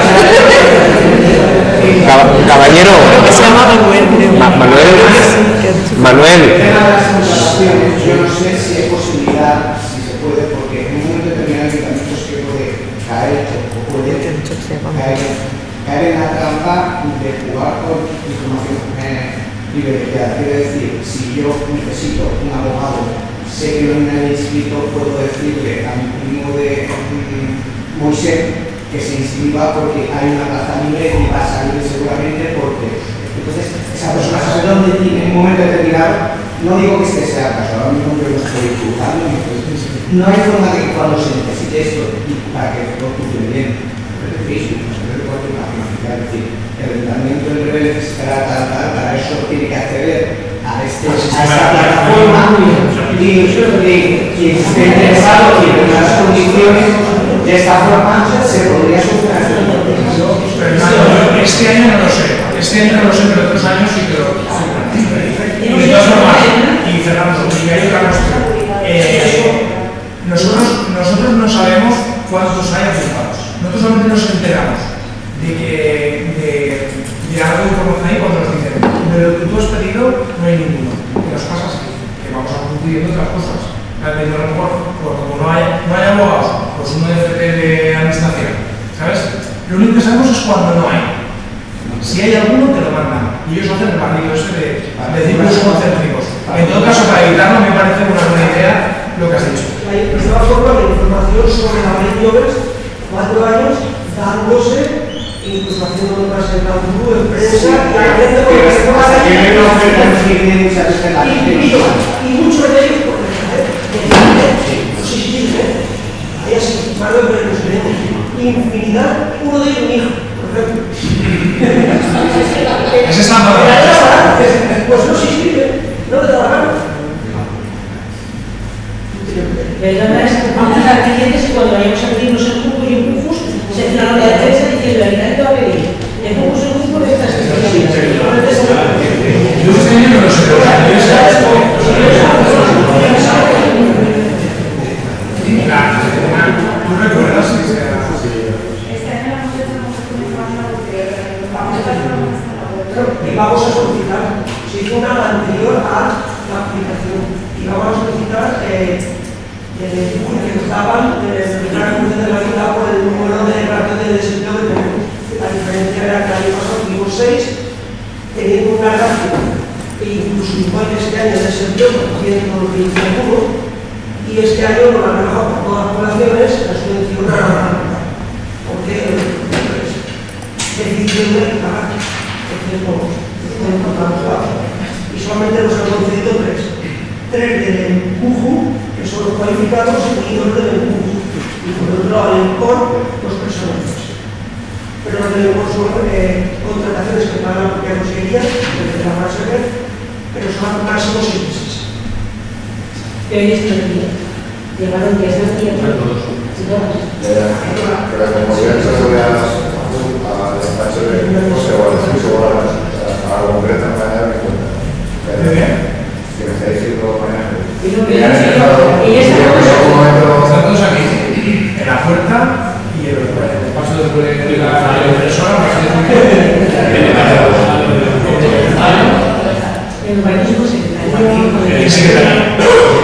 Cab caballero. Se llama Manuel, creo. Ma Manuel. Manuel. Yo no sé si hay posibilidad, si se puede, porque en un momento determinado hay ayuntamientos que puede caer o puede caer, caer en la trampa de jugar con información eh, privilegiada. Quiero decir, si yo necesito un abogado, sé que no me han inscrito, puedo decirle a mi primo de mm, Moisés que se inscriba porque hay una plaza libre y va a salir seguramente porque entonces esa persona sabe dónde tiene en un momento determinado. No digo que este sea el caso, ahora mismo yo lo estoy juzgando, no hay forma de que cuando se necesite esto y para que todo funcione bien, desde Facebook, desde cualquier máquina, es decir, el ayuntamiento en breve necesitará tal, tal, para eso tiene que acceder a, este, a esta plataforma y, y, y esté interesado y en las condiciones de esta forma se podría solucionar este problema. Este año no lo sé, este año no lo sé, pero otros años sí que lo sé. Y de todas formas, y Fernando, y hay otra cuestión. Eh, nosotros, nosotros no sabemos cuántos hay afectados. Nosotros solamente nos enteramos de que de, de algo de información ahí cuando nos dicen, de lo que tú has pedido no hay ninguno. ¿Qué nos pasa? Así que vamos a concluyendo otras cosas. A lo mejor, pues como no hay, no hay abogados, pues uno de F P de administración, ¿sabes? Lo único que sabemos es cuando no hay. Si hay alguno, te lo mandan. Y ellos hacen el barrido ese de, de círculos concéntricos. En todo caso, para evitarlo, me parece una buena idea lo que has dicho. De todas formas, la información sobre la María Lloves, cuatro años, dándose, incluso haciendo notas en la U, en prensa, y aprendiendo con las cosas. Y muchos de ellos, por ejemplo, sí, sí, hay así, más de los tenemos infinidad, uno de ellos un hijo. Ese es la pues no se inscribe, no le da la gana. Perdona, es que vamos a estar pendientes que cuando vayamos a pedirnos el cupo y un cufus, se cierra la prensa diciendo el ayuntamiento va a pedir el cupo y un cupo de estas instituciones. Yo este año no lo sé, pero ¿tú recuerdas que sea? Y vamos a solicitar, se hizo una anterior a la aplicación, y vamos a solicitar eh, eh, que estaban en la cruz de la vida por el número de ratio de desempleo que tenemos. La diferencia era que el año pasado tuvimos seis, teniendo una ratio e incluso igual que este año de desempleo, ciento veintiuno, y este año nos la rebajado por todas las poblaciones la subvención a la renta, porque pues, decisión de pagar. Y solamente nos han concedido tres. Tres del empujo, que son los cualificados, y dos del empujo. Y por otro lado, el E M C O R, los personales. Pero los del E M C O R son eh, contrataciones que pagan la propia consejería, desde la base de pero son máximo seis meses. Pero ellos no tienen. Llegaron diez días y todos. Que la comunidad se sube a despacho de José Guadalajara a la concreta mañana me cuenta. Que me está diciendo mañana. Y ya están todos aquí, en la puerta y en el paso de la impresora. El urbanismo secretario. El secretario.